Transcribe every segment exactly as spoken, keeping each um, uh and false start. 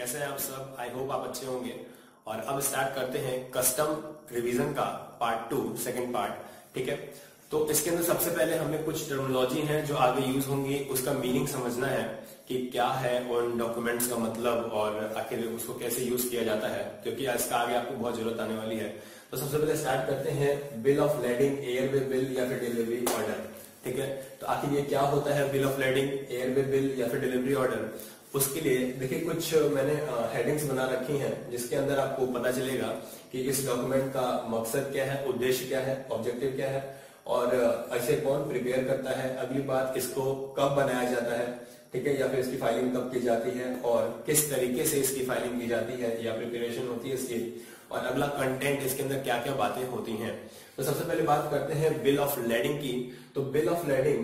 कैसे हैं आप सब? आई होप आप अच्छे होंगे। और अब स्टार्ट करते हैं कस्टम रिवीजन का पार्ट टू, सेकंड पार्ट। ठीक है, तो इसके अंदर सबसे पहले हमें कुछ टर्मिनोलॉजी है जो आगे यूज होंगी, उसका मीनिंग समझना है कि क्या है उन डॉक्यूमेंट्स का मतलब और आखिर उसको कैसे यूज किया जाता है, क्योंकि इसका आगे आपको बहुत जरूरत आने वाली है। तो सबसे पहले स्टार्ट करते हैं bill of lading, airway bill या फिर डिलीवरी ऑर्डर। ठीक है, तो आखिर ये क्या होता है bill of lading, airway bill या फिर डिलीवरी ऑर्डर? उसके लिए देखिए कुछ मैंने हेडिंग्स बना रखी हैं जिसके अंदर आपको पता चलेगा कि इस डॉक्यूमेंट का मकसद क्या है, उद्देश्य क्या है, ऑब्जेक्टिव क्या है और ऐसे कौन प्रिपेयर करता है। अगली बात, इसको कब बनाया जाता है, ठीक है, या फिर इसकी फाइलिंग कब की जाती है और किस तरीके से इसकी फाइलिंग की जाती है या प्रिपरेशन होती है इसकी, और अगला कंटेंट इसके अंदर क्या क्या बातें होती हैं। तो सबसे पहले बात करते हैं बिल ऑफ लेडिंग की। तो बिल ऑफ लेडिंग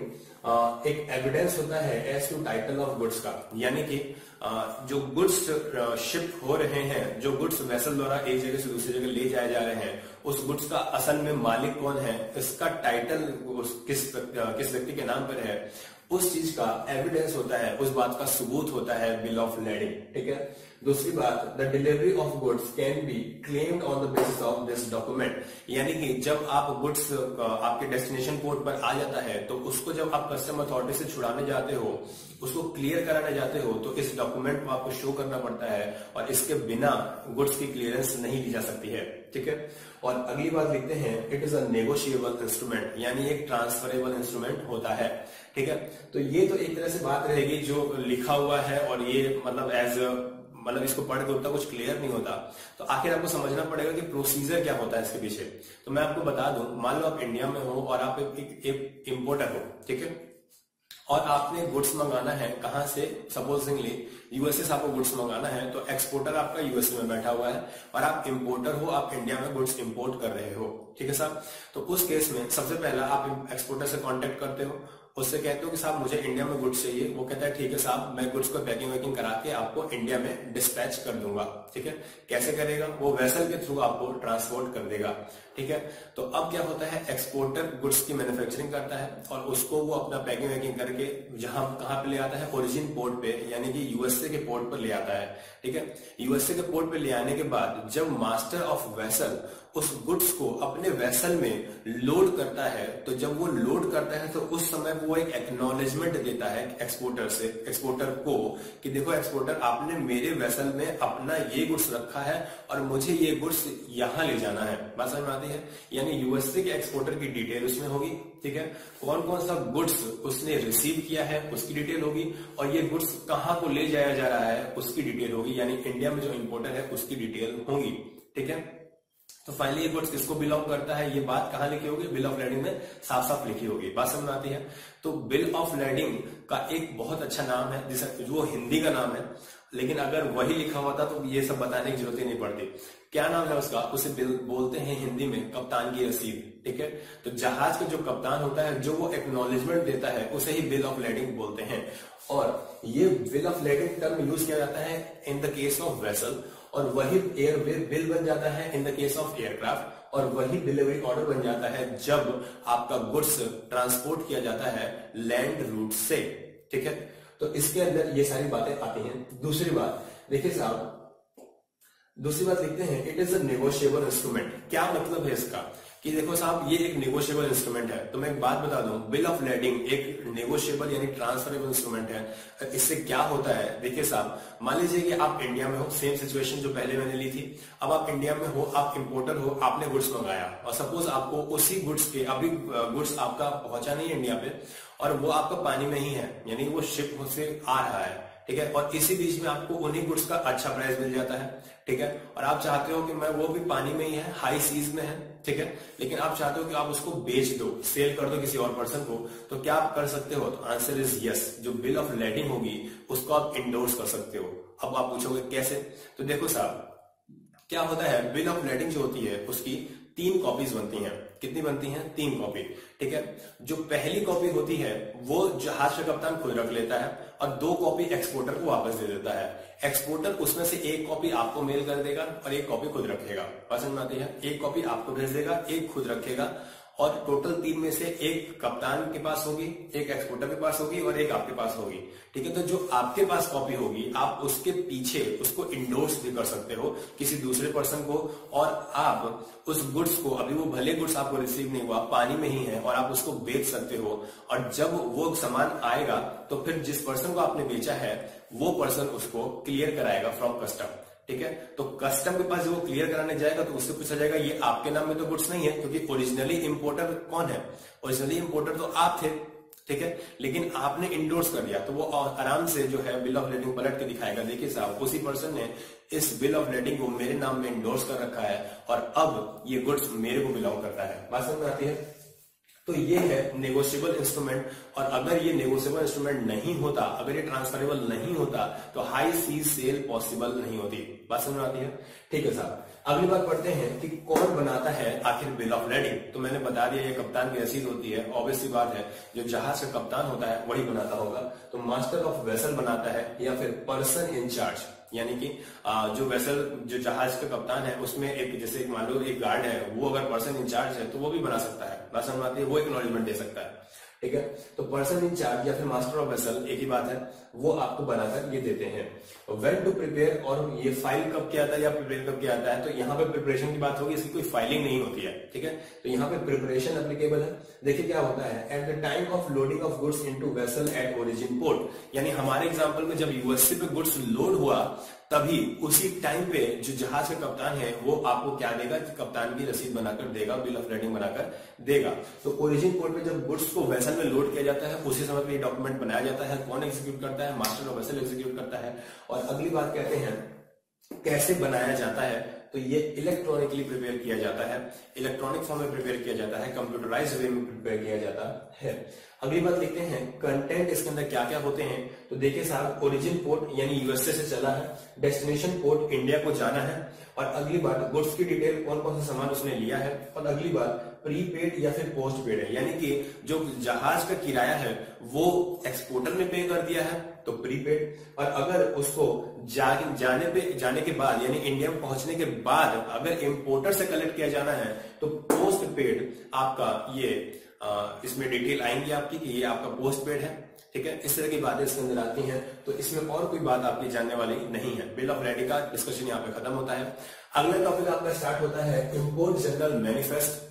एक एविडेंस होता है as to title of goods का, यानी कि जो गुड्स शिप हो रहे हैं, जो गुड्स वेसल द्वारा एक जगह से दूसरी जगह ले जाए जा रहे हैं, उस गुड्स का असल में मालिक कौन है, इसका टाइटल किस किस व्यक्ति के नाम पर है, उस चीज का एविडेंस होता है, उस बात का सबूत होता है बिल ऑफ लेडिंग। ठीक है, दूसरी बात, the delivery of goods can be claimed on the basis of this document, यानी कि जब आप गुड्स आपके डेस्टिनेशन पोर्ट पर आ जाता है तो उसको जब आप कस्टम अथॉरिटी से छुड़ाने जाते हो, उसको क्लियर कराने जाते हो, तो इस डॉक्यूमेंट को आपको शो करना पड़ता है और इसके बिना गुड्स की क्लियरेंस नहीं ली जा सकती है। ठीक है, और अगली बात लिखते हैं, it is a negotiable instrument, यानी एक ट्रांसफरेबल इंस्ट्रूमेंट होता है। ठीक है, तो ये तो एक तरह से बात रहेगी जो लिखा हुआ है और ये मतलब एज मतलब इसको पढ़ के उतना कुछ क्लियर नहीं होता, तो आखिर आपको समझना पड़ेगा कि प्रोसीजर क्या होता है इसके पीछे। तो मैं आपको बता दूं, मान लो आप इंडिया में हो और आप एक, एक इंपोर्टर हो, ठीक है, और आपने गुड्स मंगाना है कहां से, सपोजिंगली यूएसए से आपको गुड्स मंगाना है, तो एक्सपोर्टर आपका यूएसए में बैठा हुआ है और आप इंपोर्टर हो, आप इंडिया में गुड्स इंपोर्ट कर रहे हो। ठीक है साहब, तो उस केस में सबसे पहला आप एक्सपोर्टर से कांटेक्ट करते हो, उससे कहते हो कि साहब मुझे इंडिया में गुड्स चाहिए। वो कहता है ठीक है साहब, मैं गुड्स को पैकिंग वैकिंग करा के आपको इंडिया में डिस्पैच कर दूंगा। ठीक है, कैसे करेगा? वो वेसल के थ्रू आपको ट्रांसपोर्ट कर देगा। ठीक है, तो अब क्या होता है, एक्सपोर्टर गुड्स की मैन्युफैक्चरिंग करता है और उसको वो अपना पैकिंग वैकिंग करके जहां कहां पे ले आता है, ओरिजिन पोर्ट पे, यानी कि यूएसए के पोर्ट पर ले आता है। ठीक है, यूएसए के पोर्ट पे ले आने के बाद जब मास्टर ऑफ वेसल उस गुड्स को अपने वेसल में लोड करता है, तो जब वो लोड करता है तो उस समय वो एक एक्नॉलेजमेंट देता है एक्सपोर्टर से, एक्सपोर्टर को, कि देखो एक्सपोर्टर, आपने मेरे वेसल में अपना ये गुड्स रखा है और मुझे ये गुड्स यहां ले जाना है। बात समझ में आती है? यानी यूएसए के एक्सपोर्टर की डिटेल उसमें होगी। ठीक है, कौन कौन सा गुड्स उसने रिसीव किया है उसकी डिटेल होगी और ये गुड्स कहां को ले जाया जा रहा है उसकी डिटेल होगी, यानी इंडिया में जो इंपोर्टर है उसकी डिटेल होगी। ठीक है, तो फाइनली ये गुड्स किसको बिलोंग करता है, ये बात कहां लिखी होगी, बिल ऑफ लेडिंग में साफ साफ लिखी होगी। बात समझ में आती है? तो बिल ऑफ लेडिंग का एक बहुत अच्छा नाम है, जिसे जो हिंदी का नाम है, लेकिन अगर वही लिखा होता तो ये सब बताने की जरूरत ही नहीं पड़ती। क्या नाम है उसका? उसे बिल बोलते हैं हिंदी में कप्तान की रसीद। ठीक है, तो जहाज का जो कप्तान होता है, जो वो एक्नॉलेजमेंट देता है, उसे ही बिल ऑफ लेडिंग बोलते हैं। और ये bill of lading term use किया जाता है in the case of vessel, और वही एयरवे बिल बन जाता है in the case of aircraft, और वही डिलीवरी ऑर्डर बन जाता है जब आपका गुड्स ट्रांसपोर्ट किया जाता है लैंड रूट से। ठीक है, तो इसके अंदर ये सारी बातें आती हैं। दूसरी बात देखिए साहब, दूसरी बात लिखते हैं, it is a negotiable instrument. क्या मतलब है इसका? कि देखो साहब, ये एक नेगोशिएबल इंस्ट्रूमेंट है। तो मैं एक बात बता दूं, बिल ऑफ लेडिंग एक नेगोशिएबल यानी ट्रांसफरेबल इंस्ट्रूमेंट है। इससे क्या होता है, देखिए साहब, मान लीजिए कि आप इंडिया में हो, सेम सिचुएशन जो पहले मैंने ली थी। अब आप इंडिया में हो, आप इंपोर्टर हो, आपने गुड्स मंगाया और सपोज आपको उसी गुड्स के, अभी गुड्स आपका पहुंचा नहीं है इंडिया पे और वो आपका पानी में ही है, यानी वो शिप से आ रहा है। ठीक है, और इसी बीच में आपको उन्हीं गुड्स का अच्छा प्राइस मिल जाता है। ठीक है, और आप चाहते हो कि मैं वो भी पानी में ही है, हाई सीज में है। ठीक है, लेकिन आप चाहते हो कि आप उसको बेच दो, सेल कर दो किसी और पर्सन को, तो क्या आप कर सकते हो? तो आंसर इज यस। जो बिल ऑफ लेडिंग होगी उसको आप इंडोर्स कर सकते हो। अब आप पूछोगे कैसे? तो देखो साहब, क्या होता है, बिल ऑफ लेडिंग जो होती है उसकी तीन कॉपीज बनती हैं। कितनी बनती हैं? तीन कॉपी। ठीक है, जो पहली कॉपी होती है वो जहाज का कप्तान खुद रख लेता है और दो कॉपी एक्सपोर्टर को वापस दे देता है। एक्सपोर्टर उसमें से एक कॉपी आपको मेल कर देगा और एक कॉपी खुद रखेगा। पसंद में आती है? एक कॉपी आपको भेज देगा, एक खुद रखेगा और टोटल तीन में से एक कप्तान के पास होगी, एक एक्सपोर्टर के पास होगी और एक आपके पास होगी। ठीक है, तो जो आपके पास कॉपी होगी आप उसके पीछे उसको इंडोर्स भी कर सकते हो किसी दूसरे पर्सन को, और आप उस गुड्स को, अभी वो भले गुड्स आपको रिसीव नहीं हुआ, पानी में ही है, और आप उसको बेच सकते हो। और जब वो सामान आएगा तो फिर जिस पर्सन को आपने बेचा है वो पर्सन उसको क्लियर कराएगा फ्रॉम कस्टम। ठीक है, तो कस्टम के पास जब वो क्लियर कराने जाएगा तो उससे पूछा जाएगा ये आपके नाम में तो गुड्स नहीं है, क्योंकि ओरिजिनली इंपोर्टर कौन है? ओरिजिनली इंपोर्टर तो आप थे। ठीक है, लेकिन आपने इंडोर्स कर दिया, तो वो आराम से जो है बिल ऑफ लेडिंग पलट के दिखाएगा, देखिए साहब उसी पर्सन ने इस बिल ऑफ लेडिंग को मेरे नाम में इंडोर्स कर रखा है और अब ये गुड्स मेरे को बिलोंग करता है। बात समझ में आती है? तो ये है नेगोशिएबल इंस्ट्रूमेंट, और अगर ये नेगोशिएबल इंस्ट्रूमेंट नहीं होता, अगर ये ट्रांसफरेबल नहीं होता तो हाई सीज सेल पॉसिबल नहीं होती। बात समझ में आती है? ठीक है साहब, अगली बात पढ़ते हैं कि कौन बनाता है आखिर बिल ऑफ लेडिंग। तो मैंने बता दिया ये कप्तान की रसीद होती है, ऑब्वियस सी बात है जो जहाज का कप्तान होता है वही बनाता होगा। तो मास्टर ऑफ वेसल बनाता है या फिर पर्सन इन चार्ज, यानी कि जो वेसल जो जहाज का कप्तान है उसमें एक जैसे मान लो एक गार्ड है, वो अगर पर्सन इंचार्ज है तो वो भी बना सकता है। बात समझ में आती है? वो एक्नॉलेजमेंट दे सकता है। ठीक है, तो पर्सन इन चार्ज या फिर मास्टर ऑफ वेसल एक ही बात है, वो आपको बनाकर ये देते हैं। व्हेन टू प्रिपेयर, और ये फाइल कब किया आता है या प्रिपेयर कब किया आता है, तो यहाँ पे प्रिपरेशन की बात होगी, इसकी कोई फाइलिंग नहीं होती है। ठीक है, तो यहाँ पे प्रिपरेशन एप्लीकेबल है। देखिए क्या होता है, at the time of loading of goods into vessel at origin port, यानी हमारे एग्जांपल में जब यूएसए पे गुड्स लोड हुआ तभी उसी टाइम पे जो जहाज का कप्तान है वो आपको क्या देगा, कप्तान की रसीद बनाकर देगा, बिल ऑफ लेडिंग बनाकर देगा। तो ओरिजिन पोर्ट पे जब गुड्स को वेसल में लोड किया जाता है उसी समय पे ये डॉक्यूमेंट बनाया जाता है। कौन एग्जीक्यूट करता है? मास्टर ऑफ वेसल एग्जीक्यूट करता है। और अगली बात कहते हैं कैसे बनाया जाता है, तो ये इलेक्ट्रॉनिकली प्रिपेयर किया जाता है, इलेक्ट्रॉनिक फॉर्म में प्रिपेयर किया जाता है, कंप्यूटराइज्ड वे में प्रिपेयर किया जाता है। अगली बात देखते हैं कंटेंट इसके अंदर क्या क्या होते हैं। तो देखिए साहब, ओरिजिन पोर्ट यानी यूएसए से चला है, डेस्टिनेशन पोर्ट इंडिया को जाना है, और अगली बात गुड्स की डिटेल, कौन कौन सा सामान उसने लिया है, और अगली बात प्रीपेड या फिर पोस्ट पेड है, यानी कि जो जहाज का किराया है वो एक्सपोर्टर ने पे कर दिया है तो प्रीपेड, और अगर उसको जा, जाने पे जाने के बाद यानी इंडिया में पहुंचने के बाद अगर इंपोर्टर से कलेक्ट किया जाना है तो पोस्ट पेड आपका ये आ, इसमें डिटेल आएंगी आपकी कि ये आपका पोस्ट पेड है। ठीक है, इस तरह की बातें इसके अंदर आती हैं, तो इसमें और कोई बात आपकी जानने वाली नहीं है। बिल ऑफ लेडिंग का डिस्कशन यहाँ पे खत्म होता है। अगला टॉपिक आपका स्टार्ट होता है import general manifest.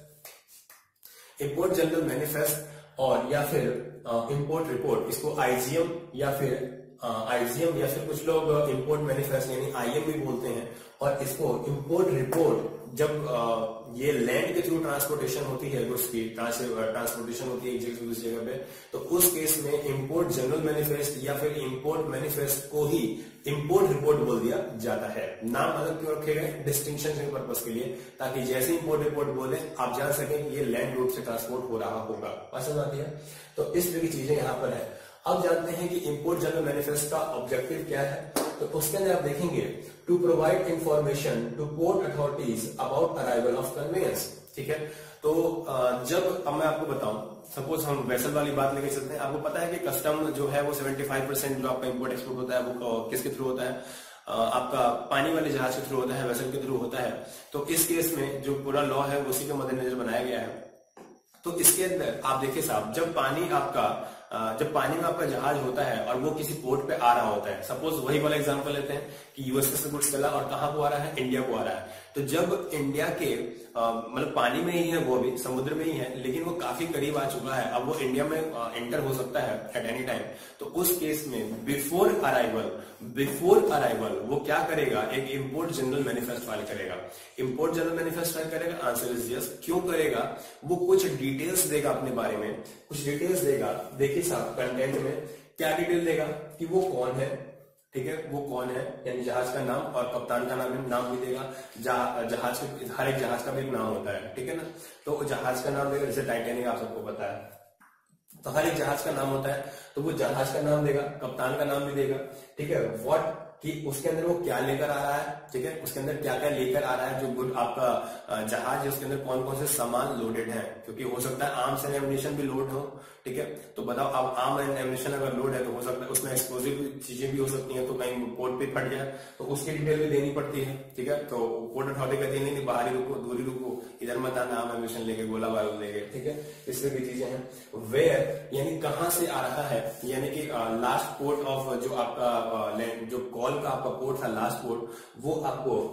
Import general manifest और या फिर इंपोर्ट रिपोर्ट, इसको आईजीएम या फिर आईजीएम या फिर कुछ लोग इंपोर्ट मैनिफेस्ट यानी आईएम भी बोलते हैं, और इसको इंपोर्ट रिपोर्ट जब आ, ये लैंड के थ्रू ट्रांसपोर्टेशन होती है, गुड्स की ट्रांसपोर्टेशन होती है एक जगह से दूसरी जगह पे, तो उस केस में इंपोर्ट जनरल मैनिफेस्ट या फिर इंपोर्ट मैनिफेस्ट को ही इंपोर्ट रिपोर्ट बोल दिया जाता है। नाम अलग क्यों रखे गए? डिस्टिंक्शन के पर्पस के लिए, ताकि जैसे इंपोर्ट रिपोर्ट बोले आप जान सकें कि ये लैंड रूट से ट्रांसपोर्ट हो रहा होगा। पसंद आती है? तो इस तरह की चीजें यहाँ पर है। अब जानते हैं कि इंपोर्ट जनरल मैनिफेस्ट का ऑब्जेक्टिव क्या है। तो उसके अंदर आप देखेंगे to provide information to port authorities about arrival of conveyance. ठीक है, तो जब अब मैं आपको बताऊं, सपोज हम वेसल वाली बात लेके चलते हैं। आपको पता है कि कस्टम जो है वो पचहत्तर परसेंट जो आपका इंपोर्ट एक्सपोर्ट होता है वो किसके थ्रू होता है? आपका पानी वाले जहाज के थ्रू होता है, वेसल के थ्रू होता है। तो इस केस में जो पूरा लॉ है उसी के मद्देनजर बनाया गया है। तो इसके अंदर आप देखिए साहब, जब पानी आपका जब पानी में आपका जहाज होता है और वो किसी पोर्ट पे आ रहा होता है, सपोज वही वाला एग्जांपल लेते हैं कि यूएसए से गुड्स चला और कहां को आ रहा है? इंडिया को आ रहा है। तो जब इंडिया के मतलब पानी में ही है, वो भी समुद्र में ही है, लेकिन वो काफी करीब आ चुका है, अब वो इंडिया में एंटर हो सकता है एट एनी टाइम। तो उस केस में बिफोर अराइवल बिफोर अराइवल वो क्या करेगा? एक इंपोर्ट जनरल मैनिफेस्ट फाइल करेगा। इंपोर्ट जनरल मैनिफेस्ट फाइल करेगा? Answer is yes. क्यों करेगा? वो कुछ डिटेल्स देगा अपने बारे में, कुछ डिटेल्स देगा। देखिए साहब, कंटेंट में क्या डिटेल देगा कि वो कौन है, ठीक है, वो कौन है यानी जहाज का नाम और कप्तान का नाम नाम भी देगा। जहा, जहाज के हर एक जहाज का भी एक नाम होता है, ठीक है ना। तो जहाज का नाम देगा, जैसे टाइटैनिक आप सबको पता है, तो हर एक जहाज का नाम होता है, तो वो जहाज का नाम देगा, कप्तान का नाम भी देगा, ठीक है। व्हाट कि उसके अंदर वो क्या लेकर आ रहा है, ठीक है, उसके अंदर क्या क्या लेकर आ रहा है, जो गुड आपका जहाज है उसके अंदर कौन कौन से सामान लोडेड है, क्योंकि हो सकता है आर्म्स एंड एम्युनिशन भी लोड हो, ठीक है। तो बताओ अब आर्म एंड एम्युनिशन अगर लोड है तो हो सकता है उसमें एक्सप्लोजिव चीजें भी हो सकती हैं, तो कहीं पोर्ट पे फट जाए तो उसकी डिटेल भी देनी पड़ती है, ठीक है। तो पोर्ट अथॉरिटी कहती है नहीं बाहर ही रुको, दूरी रुको, इधर मत आना आर्म एम्युनिशन लेके, गोला बारूद लेके, ठीक है। इस तरह की चीजें हैं। वेयर यानी कहां से आ रहा है, यानी कि लास्ट पोर्ट ऑफ जो आपका लैंड जो कॉल का आपका पोर्ट था लास्ट पोर्ट, वो आपको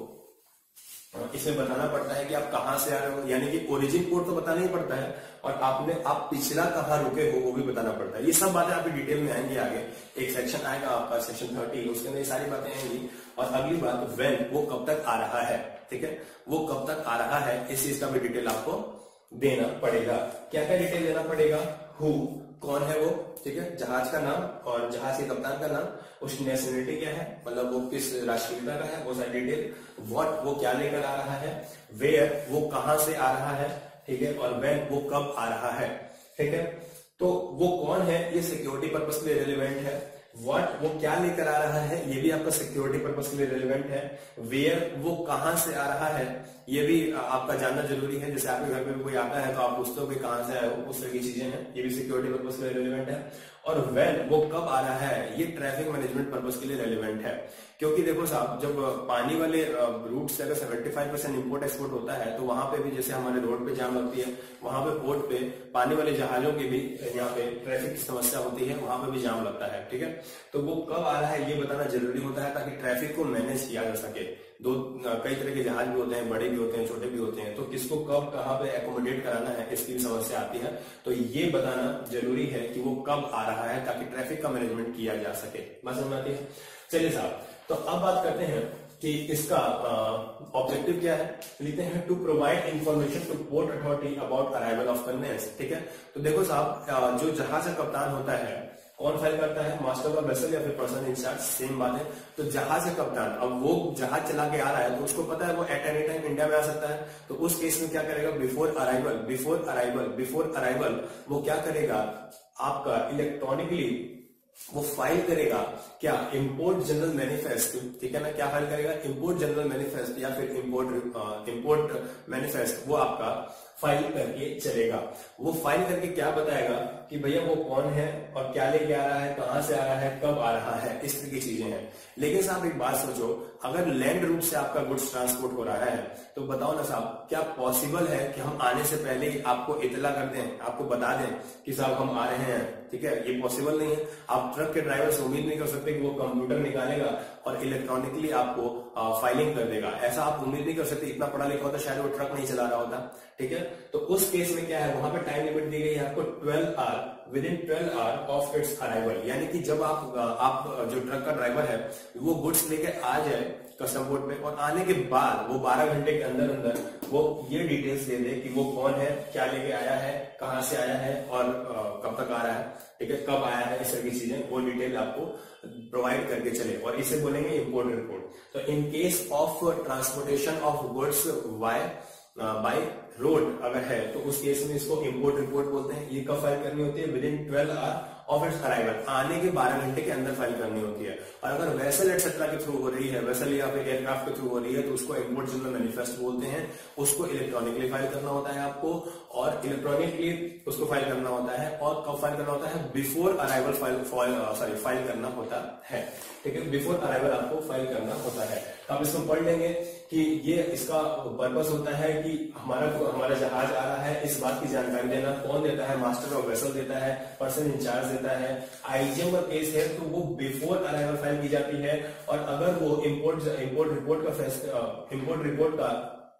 इसमें बताना पड़ता है कि आप कहां से आ रहे हो, यानी कि ओरिजिन पोर्ट तो बताना ही पड़ता है, और आपने आप पिछला कहां रुके हो वो भी बताना पड़ता है। ये सब बातें आपकी डिटेल में आएंगी आगे, एक सेक्शन आएगा आपका सेक्शन थर्टी, उसके अंदर ये सारी बातें आएंगी। और अगली बात व्हेन, वो कब तक आ रहा है, ठीक है, वो कब तक आ रहा है इस चीज का भी डिटेल आपको देना पड़ेगा। क्या क्या डिटेल देना पड़ेगा, हु कौन है वो, ठीक है, जहाज का नाम और जहाज के कप्तान का नाम, उसकी नेशनलिटी क्या है, मतलब वो किस राष्ट्रीयता का है, वो सारी डिटेल, व्हाट वो क्या लेकर आ रहा है, वेयर वो कहां से आ रहा है, ठीक है, और व्हेन वो कब आ रहा है, ठीक है। तो वो कौन है ये सिक्योरिटी पर्पस के लिए रेलिवेंट है, व्हाट वो क्या लेकर आ रहा है ये भी आपका सिक्योरिटी पर्पस के लिए रेलिवेंट है, वेयर वो कहां से आ रहा है ये भी आपका जानना जरूरी है। जैसे आपके घर पे कोई आता है तो आप पूछते हो कि कहां से आए हो, उस तरह की चीजें हैं, ये भी सिक्योरिटी पर्पस के लिए रेलिवेंट है। और व्हेन वो कब आ रहा है ये ट्रैफिक मैनेजमेंट पर्पस के लिए रेलिवेंट है, क्योंकि देखो साहब जब पानी वाले रूट से अगर पचहत्तर परसेंट इंपोर्ट एक्सपोर्ट होता है तो वहां पे भी जैसे हमारे रोड पे जाम लगती है, वहां पे पोर्ट पे पानी वाले जहाजों की भी यहाँ पे ट्रैफिक की समस्या होती है, वहां पे भी जाम लगता है, ठीक है। तो वो कब आ रहा है ये बताना जरूरी होता है ताकि ट्रैफिक को मैनेज किया जा सके। दो कई तरह के जहाज भी होते हैं, बड़े भी होते हैं, छोटे भी होते हैं, तो किसको कब कहाँ पे एकोमोडेट कराना है इसकी भी समस्या आती है। तो ये बताना जरूरी है कि वो कब आ रहा है ताकि ट्रैफिक का मैनेजमेंट किया जा सके। बात समझ आती है। चलिए साहब, तो अब बात करते हैं कि इसका ऑब्जेक्टिव क्या है। लिखते हैं to provide information to port authority about arrival of conveyance, ठीक है। तो देखो साहब जो जहाज का कप्तान होता है कौन फाइल करता है, मास्टर ऑफ वेसल या फिर पर्सन इंचार्ज, सेम बात है। तो जहाज का कप्तान अब वो जहाज चला के आ रहा है तो उसको पता है वो एट एनी टाइम इंडिया में आ सकता है, तो उस केस में क्या करेगा, before arrival before arrival before arrival वो क्या करेगा, आपका इलेक्ट्रॉनिकली वो फाइल करेगा क्या, इंपोर्ट जनरल मैनिफेस्ट, ठीक है ना, क्या फाइल करेगा, इंपोर्ट जनरल मैनिफेस्ट या फिर इंपोर्ट इंपोर्ट मैनिफेस्ट, वो आपका फाइल करके चलेगा। वो फाइल करके क्या बताएगा कि भैया वो कौन है और क्या लेके आ रहा है, कहां से आ रहा है, कब आ रहा है, इस तरह की चीजें हैं। लेकिन साहब एक बात सोचो, अगर लैंड रूट से आपका गुड्स ट्रांसपोर्ट हो रहा है तो बताओ ना साहब, क्या पॉसिबल है कि हम आने से पहले ही आपको इतला कर दें, आपको बता दें कि साहब हम आ रहे हैं, ठीक है, ये पॉसिबल नहीं है। आप ट्रक के ड्राइवर से उम्मीद नहीं कर सकते कि वो कंप्यूटर निकालेगा और इलेक्ट्रॉनिकली आपको फाइलिंग कर देगा, ऐसा आप उम्मीद नहीं कर सकते। इतना पढ़ा लिखा होता शायद वो ट्रक नहीं चला रहा होता, ठीक है। तो उस केस में क्या है, वहां पे टाइम लिमिट दी गई है आपको twelve hour, within twelve hour of its arrival, यानी कि जब आप आप जो ट्रक का ड्राइवर है वो गुड्स लेके आ जाए कस्टम पोर्ट पे और आने के बाद वो बारह घंटे के अंदर अंदर वो ये डिटेल्स दे दे कि वो कौन है, क्या लेके आया है, कहां से आया है और कब तक आ रहा है, ठीक है, कब आया है, इस तरह की चीजें वो डिटेल आपको प्रोवाइड करके चले, और इसे बोलेंगे इंपोर्ट रिपोर्ट। तो in case of transportation of goods by by road अगर है तो उस केस में इसको इंपोर्ट रिपोर्ट बोलते हैं। ये कब फाइल करनी होती है, within twelve hour of its arrival, आने के बारह घंटे के अंदर फाइल करनी होती है। और अगर वेसल एटसेट्रा के थ्रू हो रही है, वेसल या फिर एयरक्राफ्ट के थ्रू हो रही है तो उसको इंपोर्ट जनरल मैनिफेस्ट बोलते हैं, उसको इलेक्ट्रॉनिकली फाइल करना होता है आपको, और इलेक्ट्रॉनिकली उसको फाइल करना होता है। और कब फाइल करना होता है, before arrival file sorry file करना होता है, ठीक है, बिफोर अराइवल आपको फाइल करना होता है। अब इसको पढ़ लेंगे कि ये इसका पर्पस होता है कि हमारा हमारा जहाज आ रहा है इस बात की जानकारी देना। कौन देता है, मास्टर ऑफ वेसल देता है, पर्सन इंचार्ज देता है। आईजीएम का केस है तो वो बिफोर अराइवल फाइल की जाती है, और अगर वो इंपोर्ट इंपोर्ट रिपोर्ट का इंपोर्ट रिपोर्ट का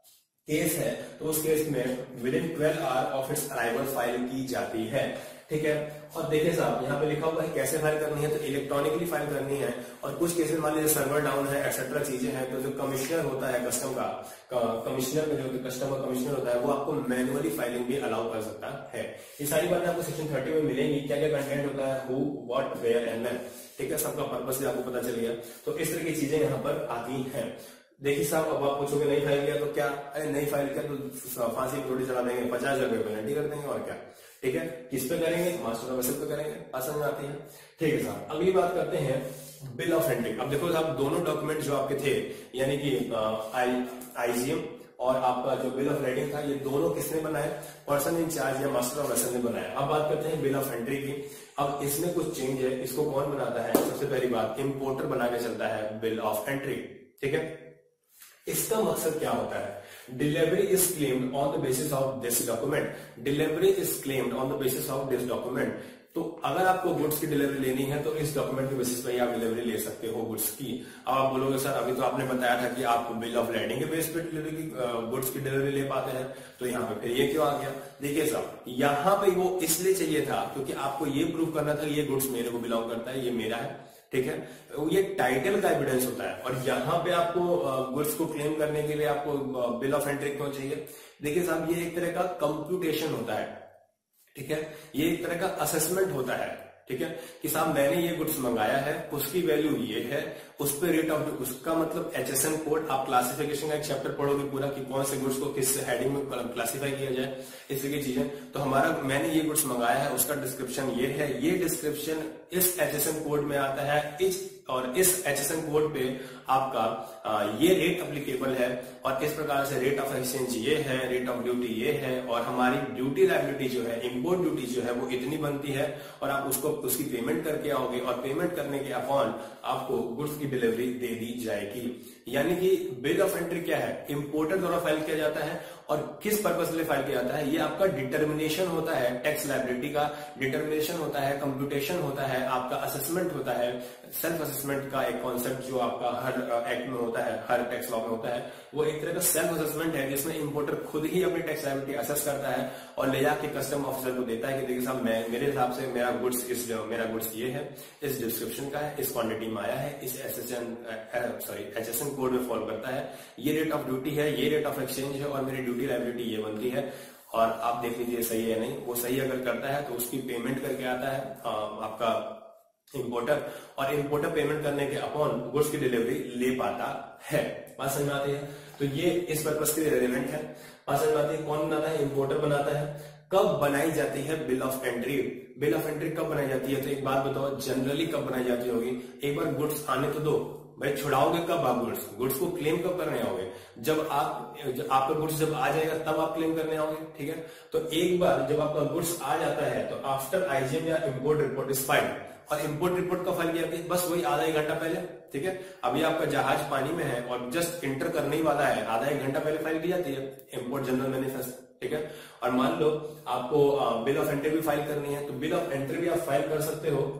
केस है तो उस केस में within twelve hour of its arrival file की जाती है, ठीक है। और देखिए साहब यहाँ पे लिखा हुआ है कैसे फाइल करनी है, तो इलेक्ट्रॉनिकली फाइल करनी है, और कुछ केसेस मान लीजिए सर्वर डाउन है एक्सेट्रा चीजें हैं तो जो कमिश्नर होता है कस्टम का, कमिश्नर में जो कस्टम का कमिश्नर होता है वो आपको मैनुअली फाइलिंग भी अलाउ कर सकता है। ये सारी बातें आपको सेक्शन थर्टी में मिलेंगी, क्या क्या कंटेंट होता है, who what where and when, ठीक है, सबका पर्पस भी आपको पता चल गया। तो इस तरह की चीजें यहाँ पर आती हैं। देखिए साहब, अब आप पूछोगे नहीं फाइल किया तो क्या, अरे नहीं फाइल किया तो फांसी थोड़ी चला देंगे, पचास हजार रुपये पेनल्टी कर देंगे और क्या, ठीक है, किस पे करेंगे, मास्टर ऑफ वेसल पे करेंगे, बात समझ में आती है। ठीक है साहब, अगली बात करते हैं बिल ऑफ एंट्री। अब देखो साहब, दोनों डॉक्यूमेंट जो आपके थे यानी कि आईजीएम और आपका जो बिल ऑफ lading था, ये दोनों किसने बनाया, पर्सन इन चार्ज या मास्टर ऑफ वेसल ने बनाया। अब बात करते हैं बिल ऑफ एंट्री की। अब इसमें कुछ चेंज है, इसको कौन बनाता है, सबसे पहली बात इंपोर्टर बना के चलता है बिल ऑफ एंट्री। ठीक है, इसका मकसद क्या होता है, delivery is claimed on the basis of this document, delivery is claimed on the basis of this document. तो अगर आपको गुड्स की डिलीवरी लेनी है तो इस डॉक्यूमेंट के बेसिस पर ही आप डिलीवरी ले सकते हो गुड्स की। अब आप बोलोगे सर अभी तो आपने बताया था कि आप बिल ऑफ लैंडिंग के बेस पे डिलीवरी की गुड्स की डिलीवरी ले पाते हैं, तो यहाँ पे फिर ये क्यों आ गया। देखिए साहब, यहाँ पे वो इसलिए चाहिए था क्योंकि आपको ये प्रूव करना था ये गुड्स मेरे को बिलोंग करता है, ये मेरा है। ठीक है, ये टाइटल का एविडेंस होता है। और यहाँ पे आपको गुड्स को क्लेम करने के लिए आपको बिल ऑफ एंट्री क्यों चाहिए। देखिए साहब, ये एक तरह का कंप्यूटेशन होता है। ठीक है, ये एक तरह का असेसमेंट होता है। ठीक है, कि साहब मैंने ये गुड्स मंगाया है, उसकी वैल्यू ये है, उस पे रेट ऑफ, उसका मतलब एचएसएन कोड, आप क्लासिफिकेशन का एक चैप्टर पढ़ोगे पूरा कि कौन से गुड्स को किस हेडिंग में क्लासिफाई किया जाए, इस तरह की चीजें। तो हमारा मैंने ये गुड्स मंगाया है, उसका डिस्क्रिप्शन ये है, ये डिस्क्रिप्शन इस एचएसएन कोड में आता है, इस और इस एचएसएन कोड पे आपका आ, ये रेट अप्लीकेबल है, और इस प्रकार से रेट ऑफ एक्सचेंज ये है, रेट ऑफ ड्यूटी ये है, और हमारी ड्यूटी लायबिलिटी जो है, इंपोर्ट ड्यूटी जो है वो इतनी बनती है, और आप उसको उसकी पेमेंट करके आओगे, और पेमेंट करने के अपॉन आपको गुड्स की डिलीवरी दे दी जाएगी। यानी कि बिल ऑफ एंट्री क्या है, इंपोर्टर द्वारा फाइल किया जाता है, और किस पर्पस के लिए फाइल किया जाता है, ये आपका डिटर्मिनेशन होता है, टैक्स लायबिलिटी का डिटर्मिनेशन होता है, कंप्यूटेशन होता है, आपका असेसमेंट होता है, सेल्फ असेसमेंट का एक कॉन्सेप्ट जो आपका हर एक्ट में होता है, हर टैक्स लॉ में होता है, वो एक तरह का सेल्फ असेसमेंट है जिसमें इंपोर्टर खुद ही अपनी टैक्स लायबिलिटी असेस करता है और ले जाके कस्टम ऑफिसर को देता है कि देखिए साहब, मैं मेरे हिसाब से मेरा गुड्स इस मेरा गुड्स ये है, इस डिस्क्रिप्शन का है, इस क्वांटिटी में आया है, इस एसएसएन सॉरी एचएसएन कोड में फॉलो करता है, ये रेट ऑफ ड्यूटी है, ये रेट ऑफ एक्सचेंज है, और मेरी ड्यूटी लायबिलिटी ये बनती है, और आप देख लीजिए सही है या नहीं। वो सही अगर करता है तो उसकी पेमेंट करके आता है आ, आपका इंपोर्टर, और इंपोर्टर पेमेंट करने के अपॉन गुड्स की डिलीवरी ले पाता है। बात समझ में आती है। तो ये इस पर्पस के लिए रेलेवेंट है। बात समझ में आती है। कौन बनाता है, इंपोर्टर बनाता है। कब बनाई जाती है bill of entry, bill of entry कब बनाई जाती है, तो एक बात बताओ, जनरली कब बनाई जाती होगी, एक बार गुड्स आने तो दो भाई, छुड़ाओगे कब आप गुड्स, गुड्स को क्लेम कब करने आओगे, जब आप जब आपका गुड्स जब आ जाएगा तब आप क्लेम करने आओगे। ठीक है, तो एक बार जब आपका गुड्स आ जाता है तो आफ्टर आईजीएम या इंपोर्ट रिपोर्ट इज फाइल्ड, और इंपोर्ट रिपोर्ट का फाइल किया जाती है बस वही आधा एक घंटा पहले। ठीक है, अभी आपका जहाज पानी में है और जस्ट इंटर करने ही वाला है, आधा एक घंटा पहले फाइल की जाती है इंपोर्ट जनरल मैनिफेस्ट। ठीक है, और मान लो आपको बिल ऑफ एंट्री भी फाइल करनी है, तो बिल ऑफ एंट्री भी आप फाइल कर सकते हो